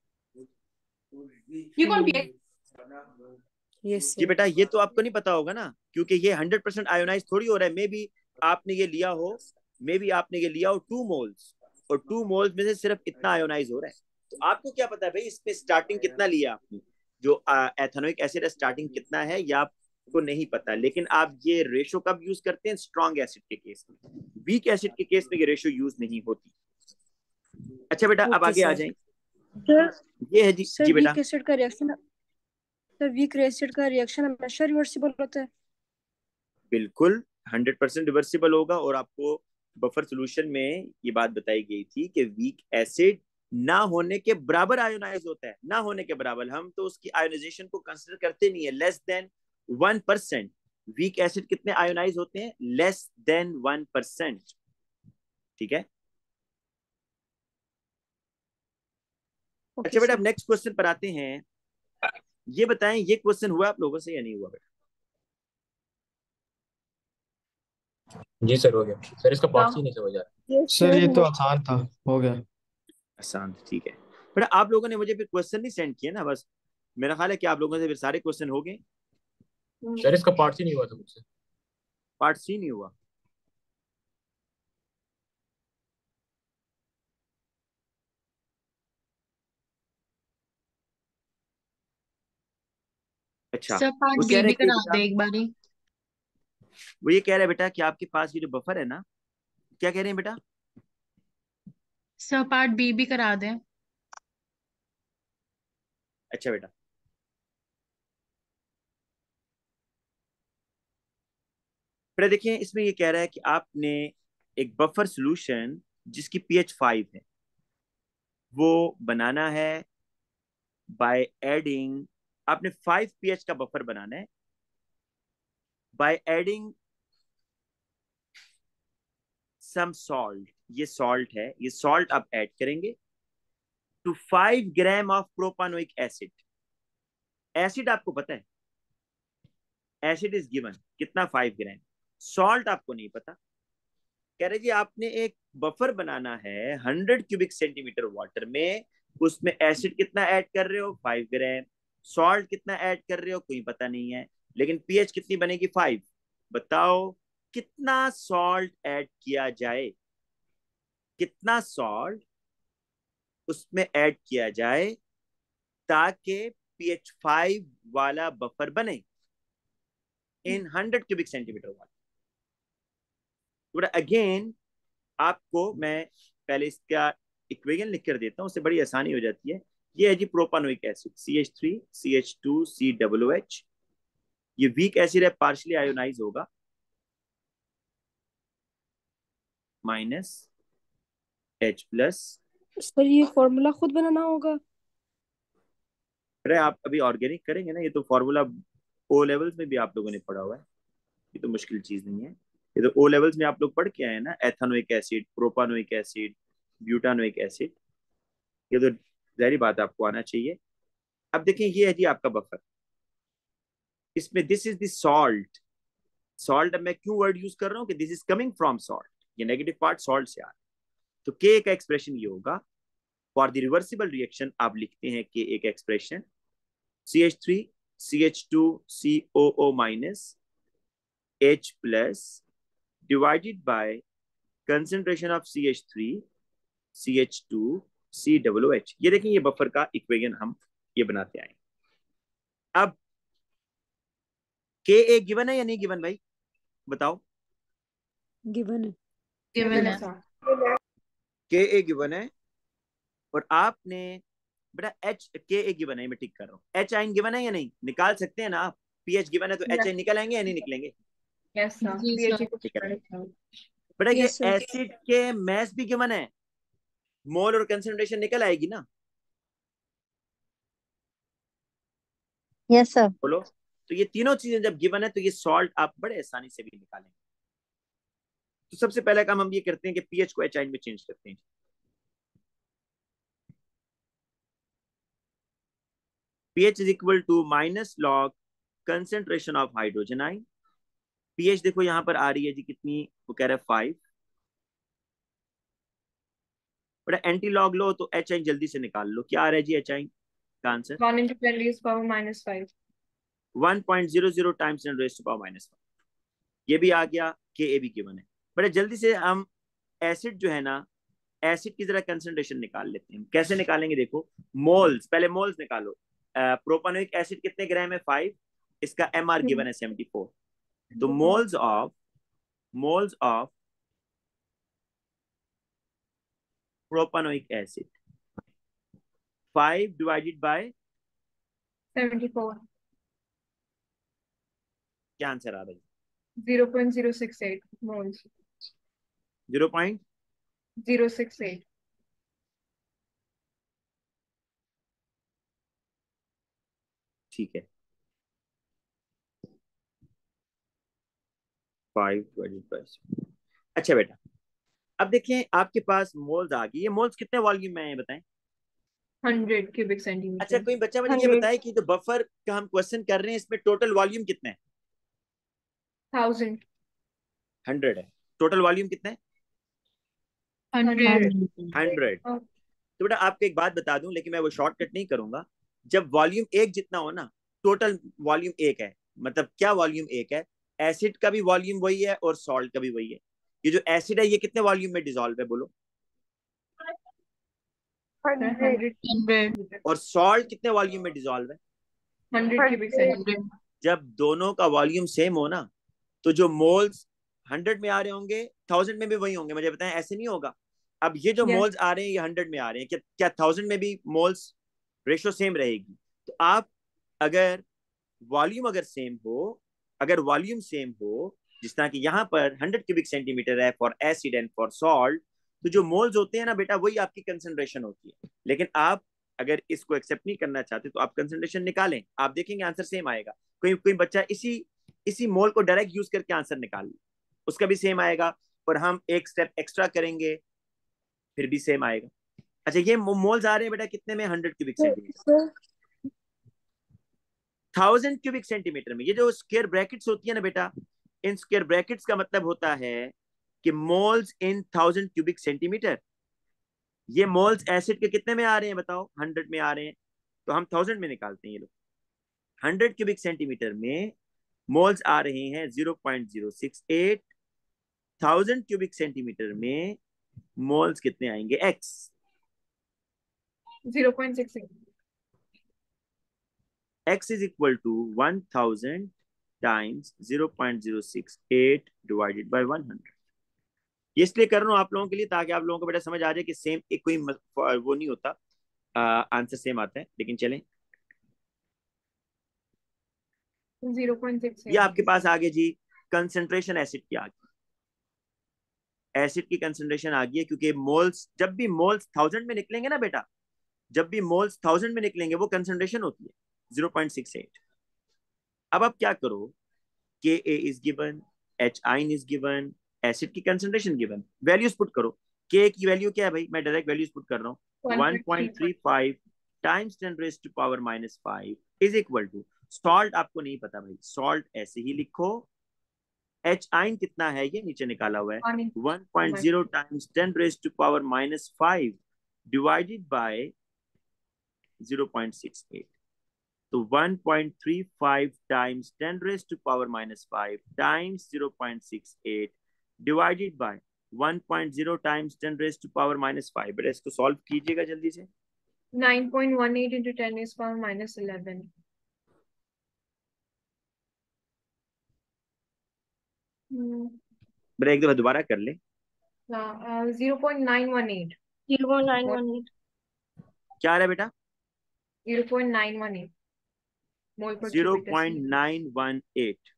S6: यस
S1: जी
S6: सर।
S1: बेटा, ये तो आपको नहीं पता होगा ना, क्योंकि ये हंड्रेड परसेंट आयोनाइज थोड़ी हो रहा है। मे बी आपने ये लिया हो, मे बी आपने ये लिया हो टू मोल्स, और टू मोल्स में से सिर्फ इतना आयोनाइज हो रहा है। तो आपको क्या पता है भाई इसमें स्टार्टिंग कितना लिया आपने? जो एथेनोइक एसिड है स्टार्टिंग कितना है, या आपको नहीं पता। लेकिन आप ये रेशो कब यूज करते हैं? स्ट्रॉन्ग एसिड के केस में। वीक एसिड के केस में ये रेशो यूज नहीं होती। अच्छा बेटा, अब
S6: ओके
S1: आगे आ
S6: सर।
S1: जाए।
S3: सर
S1: ये है जी
S3: सर
S1: जी बेटा।
S3: वीक एसिड का रिएक्शन सर वीक एसिड का रिएक्शन हमेशा रिवर्सिबल होता है।
S1: बिल्कुल हंड्रेड परसेंट रिवर्सिबल होगा। और आपको बफर सोल्यूशन में ये बात बताई गई थी कि वीक एसिड ना होने के बराबर आयोनाइज होता है। ना होने के बराबर, हम तो उसकी आयोनाइजेशन को कंसिडर करते नहीं है। Less than one percent weak acid कितने आयोनाइज होते हैं? Less than one percent. ठीक है।
S3: ओके
S1: अच्छा बेटा, अब
S3: सर।
S1: नेक्स्ट क्वेश्चन पर आते हैं। ये बताएं, ये क्वेश्चन हुआ आप लोगों से या नहीं हुआ बेटा?
S7: जी सर, हो गया सर। इसका पार्ट्स ही नहीं समझ आ रहा।
S3: यस
S2: सर
S3: सर
S2: ये तो
S3: हुआ।
S2: आसान था, हो गया।
S1: आसान, ठीक है बेटा। आप लोगों ने मुझे फिर क्वेश्चन नहीं सेंड किए ना, बस मेरा ख्याल है कि आप लोगों से फिर सारे क्वेश्चन हो गए।
S7: सर इसका पार्ट्स ही नहीं हुआ था मुझसे।
S1: पार्ट सी नहीं हुआ। अच्छा,
S8: सर
S1: वो
S8: पार्ट
S1: कह
S8: बी
S1: रहे
S8: भी
S1: हैं कि
S8: करा
S1: बेटा,
S8: दे एक बारी।
S1: वो ये कह रहे हैं बेटा कि आपके पास ये जो बफर है ना, क्या कह रहे हैं बेटा?
S8: सर पार्ट बी भी करा दें।
S1: अच्छा बेटा, बेटा देखिए, इसमें ये कह रहा है कि आपने एक बफर सॉल्यूशन जिसकी पीएच फाइव है वो बनाना है बाय एडिंग। आपने फाइव पीएच का बफर बनाना है बाय एडिंग सम सॉल्ट, ये सॉल्ट है, ये सॉल्ट आप ऐड करेंगे to five gram of propanoic acid. Acid आपको पता है, एसिड इज गिवन कितना, फाइव ग्राम। सॉल्ट आपको नहीं पता। कह रहे जी आपने एक बफर बनाना है हंड्रेड क्यूबिक सेंटीमीटर वाटर में, उसमें एसिड कितना ऐड कर रहे हो, फाइव ग्राम। सॉल्ट कितना ऐड कर रहे हो, कोई पता नहीं है, लेकिन पीएच कितनी बनेगी, फाइव। बताओ कितना सॉल्ट ऐड किया जाए, कितना सॉल्ट उसमें ऐड किया जाए ताकि पीएच फाइव वाला बफर बने in hundred cubic centimetre water. Again आपको मैं पहले इसका इक्वेशन लिख कर देता हूं, उससे बड़ी आसानी हो जाती है। ये है जी propanoic acid, C H three C H two C W H. ये वीक एसिड है, पार्शियली आयोनाइज होगा, माइनस एच प्लस।
S3: सर ये फॉर्मूला खुद बनाना होगा?
S1: अरे आप अभी ऑर्गेनिक करेंगे ना, ये तो फॉर्मूला ओ लेवल्स में भी आप लोगों ने पढ़ा हुआ है, ये तो मुश्किल चीज नहीं है। ये तो ओ लेवल्स में आप लोग पढ़ के आए ना, ethanoic acid, propanoic acid, butanoic acid, ये तो जाहिर बात आपको आना चाहिए। अब देखें ये है जी आपका बफर, इसमें this is the salt. Salt अब मैं क्यों वर्ड यूज कर रहा हूँ कि this is coming from salt, ये नेगेटिव पार्ट सॉल्ट से आ रहा है। तो के का एक्सप्रेशन ये होगा, फॉर द रिवर्सिबल रिएक्शन आप लिखते हैं के एक expression C H three C H two C O O minus H plus divided by concentration of C H three C H two C W H. ये देखें ये बफर का equation हम ये बनाते आए। अब के ए गिवन है या नहीं गिवन भाई, बताओ।
S6: गिवन है।
S8: गिवन है।
S1: के ए गिवन है और आपने बेटा एच के ए गिवन है, मैं ठीक कर रहा हूँ। एच आइन गिवन है या नहीं, निकाल सकते हैं ना आप। पीएच गिवन है तो एच आइन निकल आएंगे या नहीं निकलेंगे,
S5: यस सर,
S8: जी
S5: पीएच
S8: सर।
S5: को
S1: बेटा ये
S3: Yes, sir.
S1: एसिड के मैस भी गिवन है, मोल और कंसंट्रेशन निकल आएगी ना,
S4: यस सर।
S1: बोलो। तो ये तीनों चीजें जब गिवन है तो ये सॉल्ट आप बड़े आसानी से भी निकालेंगे। तो सबसे पहला काम हम ये करते हैं कि पीएच को एच आइन में चेंज करते हैं। pH is equal to minus log concentration of hydrogen ion। pH देखो यहां पर आ रही है जी कितनी, वो कह रहा है फाइव। बड़ा एंटी लॉग लो तो एच आइन जल्दी से निकाल लो, क्या आ रहा है जी एच आइन का answer,
S5: one into ten raised to power minus five।
S1: One point zero zero times ten raised to power minus five. ये भी आ गया, के ए भी गिवन है। बड़े जल्दी से हम एसिड जो है ना, एसिड की जरा कंसंट्रेशन निकाल लेते हैं। कैसे निकालेंगे देखो, मोल्स, पहले मोल्स निकालो। प्रोपानोइक एसिड कितने ग्राम है, फाइव, इसका एम आर गिवन है सेवेंटी फोर। तो moles of moles of propanoic acid five divided by
S5: seventy four,
S1: क्या आंसर आ रहा है,
S5: zero point zero six eight moles।
S1: Zero point
S5: zero six eight।
S1: ठीक है, फाइव डिवाइडेड बाय। अच्छा बेटा अब देखें आपके पास मोल्स आ गई। ये मोल्स कितने वॉल्यूम में है बताएं।
S5: हंड्रेड क्यूबिक
S1: अच्छा
S5: सेंटीमीटर।
S1: कोई बच्चा मुझे ये
S3: हंड्रेड।
S1: बताए कि जो बफर का हम क्वेश्चन कर रहे हैं इसमें टोटल वॉल्यूम कितना है,
S5: थाउजेंड।
S1: हंड्रेड है, टोटल वॉल्यूम कितना है,
S8: हंड्रेड।
S1: हंड्रेड। तो बेटा आपको एक बात बता दूं, लेकिन मैं वो शॉर्टकट नहीं करूंगा। जब वॉल्यूम एक जितना हो ना, टोटल वॉल्यूम एक है, मतलब क्या वॉल्यूम एक है, एसिड का भी वॉल्यूम वही है और सॉल्ट का भी वही है। ये जो एसिड है ये कितने वॉल्यूम में डिसॉल्व है बोलो,
S5: हंड्रेड।
S8: हंड्रेड।
S1: और सॉल्ट कितने वॉल्यूम में डिसॉल्व है।
S5: Hundred cubic centimetre.
S1: जब दोनों का वॉल्यूम सेम हो ना, तो जो मोल्स हंड्रेड में आ रहे होंगे थाउजेंड में भी वही होंगे, मुझे बताएं ऐसे नहीं होगा। अब ये जो
S5: Yes.
S1: मोल्स आ रहे हैं ये हंड्रेड में आ रहे हैं, क्या क्या थाउजेंड में भी मोल्स रेशो सेम रहेगी। तो आप अगर वॉल्यूम अगर सेम हो, अगर वॉल्यूम सेम हो, जिस तरह की यहाँ पर हंड्रेड क्यूबिक सेंटीमीटर है for acid and for salt, तो जो मोल्स होते हैं ना बेटा वही आपकी कंसंट्रेशन होती है। लेकिन आप अगर इसको एक्सेप्ट नहीं करना चाहते तो आप कंसंट्रेशन निकालें, आप देखेंगे आंसर सेम आएगा। कोई कोई बच्चा इसी इसी मोल को डायरेक्ट यूज करके आंसर निकाल लो, उसका भी सेम आएगा, और हम एक स्टेप एक्स्ट्रा करेंगे फिर भी सेम आएगा। अच्छा ये मोल्स आ रहे हैं बेटा कितने में, hundred cubic centimetre, thousand cubic centimetre में। ये जो स्क्वायर ब्रैकेट्स होती है ना बेटा, इन स्क्वायर ब्रैकेट्स का मतलब होता है कि moles in thousand cubic centimetre. ये मोल्स एसिड के कितने में आ रहे हैं बताओ, हंड्रेड में आ रहे हैं, तो हम थाउजेंड में निकालते हैं। ये लोग हंड्रेड क्यूबिक सेंटीमीटर में मोल्स आ रहे हैं zero point zero six eight, thousand cubic centimetre में मोल्स कितने आएंगे, x
S5: zero point six eight.
S1: x is equal to one thousand times zero point zero six eight divided by one hundred। ये इसलिए कर रहा हूँ आप लोगों के लिए ताकि आप लोगों को बेटा समझ आ जाए कि सेम एक कोई वो नहीं होता, आंसर सेम आता है। लेकिन चलें,
S5: जीरो पॉइंट सिक्स
S1: ये आपके पास आगे जी कंसंट्रेशन एसिड की आ गई, एसिड की कंसंट्रेशन आ गई है, क्योंकि मोल्स जब भी मोल्स थाउजेंड में निकलेंगे ना बेटा, जब भी मोल्स थाउजेंड में निकलेंगे वो कंसंट्रेशन होती है जीरो पॉइंट सिक्स एट। अब आप क्या करो, K A is given, H ion is given, acid की कंसंट्रेशन गिवन, वैल्यूज पुट करो। के की वैल्यू क्या है भाई, मैं डायरेक्ट वैल्यूज पुट कर रहा हूँ, one point three five times ten raise to power minus five is equal to, salt आपको नहीं पता भाई, सॉल्ट ऐसे ही लिखो, एच आइन कितना है ये नीचे निकाला हुआ है, one point zero times ten raise to power minus five divided by zero point six eight. तो one point three five times ten raised to power minus five times zero point six eight divided by one point zero times ten raised to power minus five। बेटा इसको solve कीजिएगा जल्दी से।
S5: Nine point one eight into ten raised to power minus eleven।
S1: बेटा एक दफा दोबारा कर ले।
S5: Zero point nine one eight.
S3: Zero point nine one eight.
S1: क्या आ रहा है बेटा,
S5: zero point nine one eight mole पर
S1: zero
S5: cubic
S1: point nine one eight.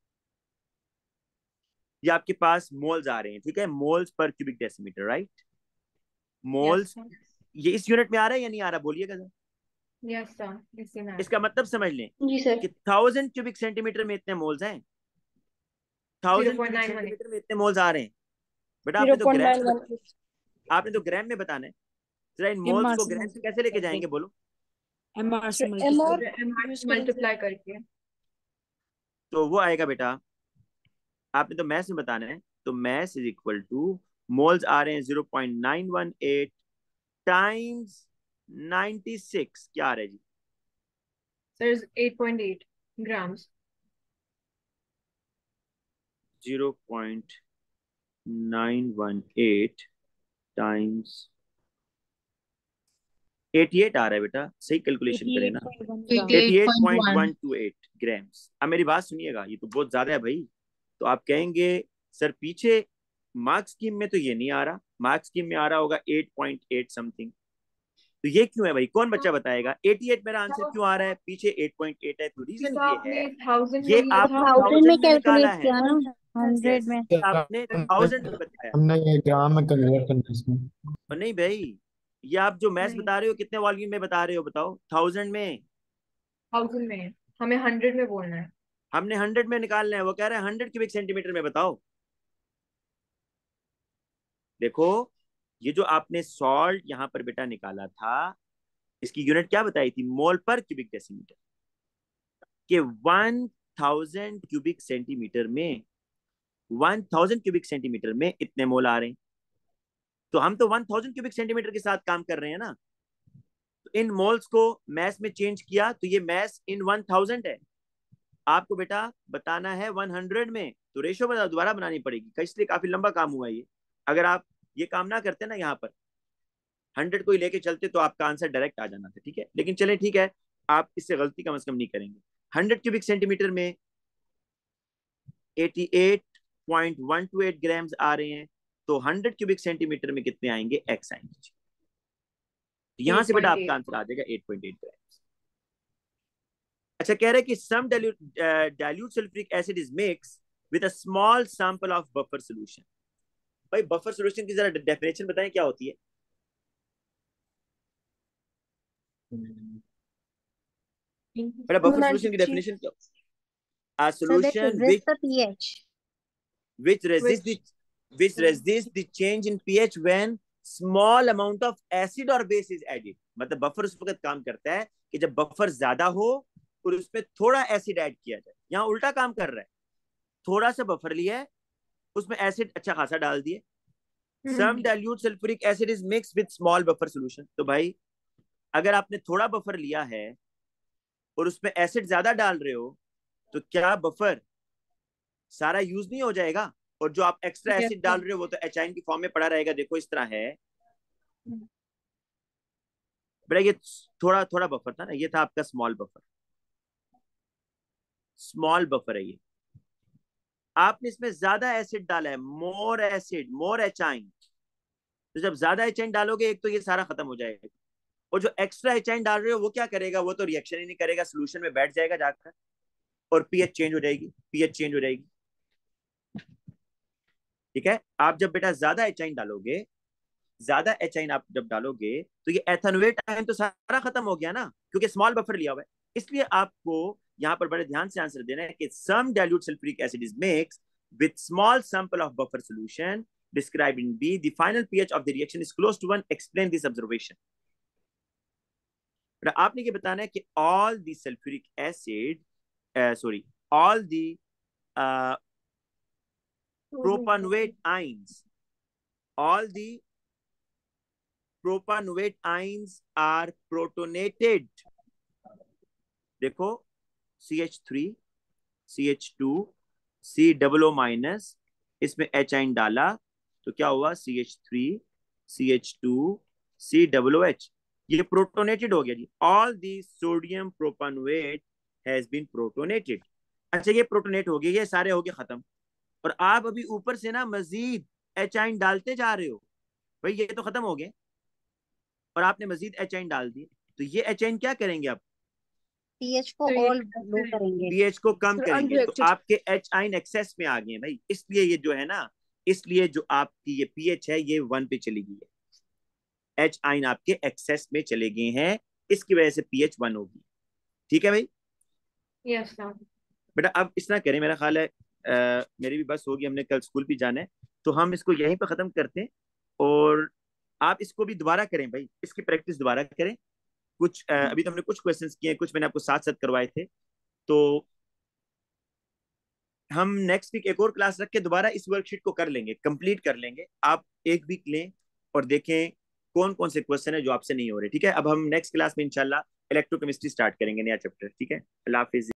S1: ये आपके पास मोल्स आ रहे हैं, ठीक है, moles per cubic decimetre, right. Moles ये इस यूनिट में आ रहा है या नहीं आ रहा, बोलिएगा जरा।
S5: यस सर, इसी में
S1: इसका मतलब समझ लें
S3: जी सर।
S1: कि थाउजेंड क्यूबिक सेंटीमीटर में इतने मोल्स हैं, थाउजेंड क्यूबिक सेंटीमीटर में इतने मोल्स आ रहे हैं। बेटा आपने तो ग्राम में बताना, आपने तो ग्राम में बताना है, जरा इन मोल्स को ग्राम में कैसे लेके जाएंगे बोलो।
S6: एमआर से
S5: मल्टीप्लाई करके,
S1: तो वो आएगा बेटा, आपने तो मैथ्स में बताना है, तो maths is equal to moles आ रहे हैं zero point nine one eight times ninety six, क्या आ रहा है जी
S5: sir, eight point eight grams.
S1: Zero point nine one eight times eighty eight आ रहा है बेटा, सही कैलकुलेशन करें ना, eighty eight point one two eight grams. अब मेरी बात सुनिएगा, ये तो बहुत ज्यादा है भाई। तो आप कहेंगे सर पीछे मार्क्स स्कीम में तो ये नहीं आ रहा, मार्क्स स्कीम में आ रहा होगा एट पॉइंट एट समथिंग, तो ये क्यों है भाई, कौन बच्चा बताएगा। एटी एट मेरा आंसर क्यों आ रहा है, पीछे एट पॉइंट एट है, तो रीजन ये है, ये आपने
S4: थाउजेंड में
S1: थाउजेंड में निकाला
S4: कैलकुलेट
S1: है,
S4: किया ना, हंड्रेड में।
S1: आपने थाउजेंड में बताया,
S7: हमने ये ग्राम में कन्वर्ट करना है इसमें।
S1: और नहीं भाई, ये आप जो मैथ्स बता रहे हो कितने वॉल्यूम में बता रहे हो बताओ, थाउजेंड में,
S5: थाउजेंड में, हमें हंड्रेड में बोलना है।
S1: हमने हंड्रेड में निकालना है, वो कह रहे हैं हंड्रेड क्यूबिक सेंटीमीटर में बताओ। देखो ये जो आपने सॉल्ट यहाँ पर बेटा निकाला था, इसकी यूनिट क्या बताई थी, मोल पर क्यूबिक डेसीमीटर, कि वन थाउजेंड क्यूबिक सेंटीमीटर में, वन थाउजेंड क्यूबिक सेंटीमीटर में इतने मोल आ रहे हैं, तो हम तो वन थाउजेंड क्यूबिक सेंटीमीटर के साथ काम कर रहे हैं ना, तो इन मोल्स को मैस में चेंज किया तो ये मैस इन वन थाउजेंड है, आपको बेटा बताना है वन हंड्रेड में, तो रेशो बता दोबारा बनानी पड़ेगी, इसलिए काफी लंबा काम हुआ ये। अगर आप ये काम ना करते ना यहाँ पर हंड्रेड को ही लेके चलते तो आपका आंसर डायरेक्ट आ जाना था, ठीक है। लेकिन चले ठीक है, आप इससे गलती कम से कम नहीं करेंगे। हंड्रेड क्यूबिक सेंटीमीटर में eighty eight point one two eight grams आ रहे हैं, तो हंड्रेड क्यूबिक सेंटीमीटर में कितने आएंगे, एक्स आएंगे, यहां से बेटा आपका आंसर आ जाएगा एट पॉइंट एट ग्राम्स। अच्छा कह रहे हैं कि some dilute uh, dilute sulfuric acid is mixed with a small sample of buffer solution। भाई बफर सॉल्यूशन की जरा डेफिनेशन बताएं क्या होती है। बेटा बफर सॉल्यूशन की डेफिनेशन क्या, A
S4: So that
S1: solution
S4: resists
S1: which
S4: the pH.
S1: which resists the
S5: Which
S1: which resists the change in pH when small amount of acid or base is added. मतलब buffer उस वक्त काम करता है कि जब बफर ज्यादा हो और उसमें थोड़ा एसिड ऐड किया जाए। यहाँ उल्टा काम कर रहा है, थोड़ा सा बफर लिया है, उसमें एसिड अच्छा खासा डाल दिए। Some dilute sulfuric acid is mixed with small buffer solution. तो भाई अगर आपने थोड़ा बफर लिया है और उसमें एसिड ज्यादा डाल रहे हो तो क्या बफर सारा यूज नहीं हो जाएगा? और जो आप एक्स्ट्रा
S6: Yes,
S1: एसिड डाल रहे हो वो तो एचाइन की फॉर्म में पड़ा रहेगा। देखो इस तरह है बेटा, ये थोड़ा थोड़ा बफर था ना, ये था आपका स्मॉल बफर, स्मॉल बफर है ये। आपने इसमें ज्यादा एसिड डाला है, मोर एसिड मोर एचाइन। तो जब ज्यादा एचाइन डालोगे एक तो ये सारा खत्म हो जाएगा, और जो एक्स्ट्रा एचाइन डाल रहे हो वो क्या करेगा? वो तो रिएक्शन ही नहीं करेगा, सोल्यूशन में बैठ जाएगा जाकर और पीएच चेंज हो जाएगी, पीएच चेंज हो जाएगी। ठीक है, आप जब बेटा ज्यादा एचाइन डालोगे, ज्यादा एचाइन आप जब डालोगे तो ये एथेनुएट आयन तो सारा खत्म हो गया ना, क्योंकि स्मॉल बफर लिया हुआ है। इसलिए आपको यहाँ पर बड़े ध्यान से आंसर देना है कि some dilute sulphuric acid is mixed with small sample of buffer solution described in B. The final pH of the reaction is close to one. Explain this observation. आपने ये बताना है कि all the sulfuric acid, uh, sorry, all the uh, propanoate ions, all the propanoate ions are protonated. देखो C H three, C H two, C O O minus, इसमें H ion डाला तो क्या हुआ? C H three, C H two, C O O H, ये protonated हो गया जी। All the sodium propanoate has been protonated. अच्छा ये प्रोटोनेट हो गया, ये सारे हो गए खत्म, और आप अभी ऊपर से ना मजीद एच आयन डालते जा रहे हो। भाई ये तो खत्म हो गए और आपने मजीद एच आयन डाल दिए, तो ये एच आयन क्या करेंगे? आप
S4: पीएच को
S5: तो ये
S4: और लो करेंगे।
S1: पीएच को कम
S3: Sir,
S1: करेंगे, तो
S3: unreacted.
S1: आपके एच आयन एक्सेस में आ गए हैं भाई, इसलिए ये जो है ना, इसलिए जो आपकी ये पीएच है ये वन पे चली गई है, एच आयन आपके एक्सेस में चले गए हैं, इसकी वजह से पीएच वन होगी। ठीक है भाई?
S5: Yes sir.
S1: बेटा अब इस तरह करें, मेरा ख्याल है आ, मेरी भी बस होगी, हमने कल स्कूल भी जाना है, तो हम इसको यहीं पे खत्म करते हैं, और आप इसको भी दोबारा करें भाई, इसकी प्रैक्टिस दोबारा करें। कुछ आ, अभी तो हमने कुछ क्वेश्चंस किए हैं, कुछ मैंने आपको साथ साथ करवाए थे, तो हम नेक्स्ट वीक एक और क्लास रख के दोबारा इस वर्कशीट को कर लेंगे, कंप्लीट कर लेंगे। आप एक वीक लें और देखें कौन कौन से क्वेश्चन है जो आपसे नहीं हो रहे। ठीक है, अब हम नेक्स्ट क्लास में इंशाल्लाह इलेक्ट्रोकेमिस्ट्री स्टार्ट करेंगे, नया चैप्टर। ठीक है, अल्लाह हाफिज।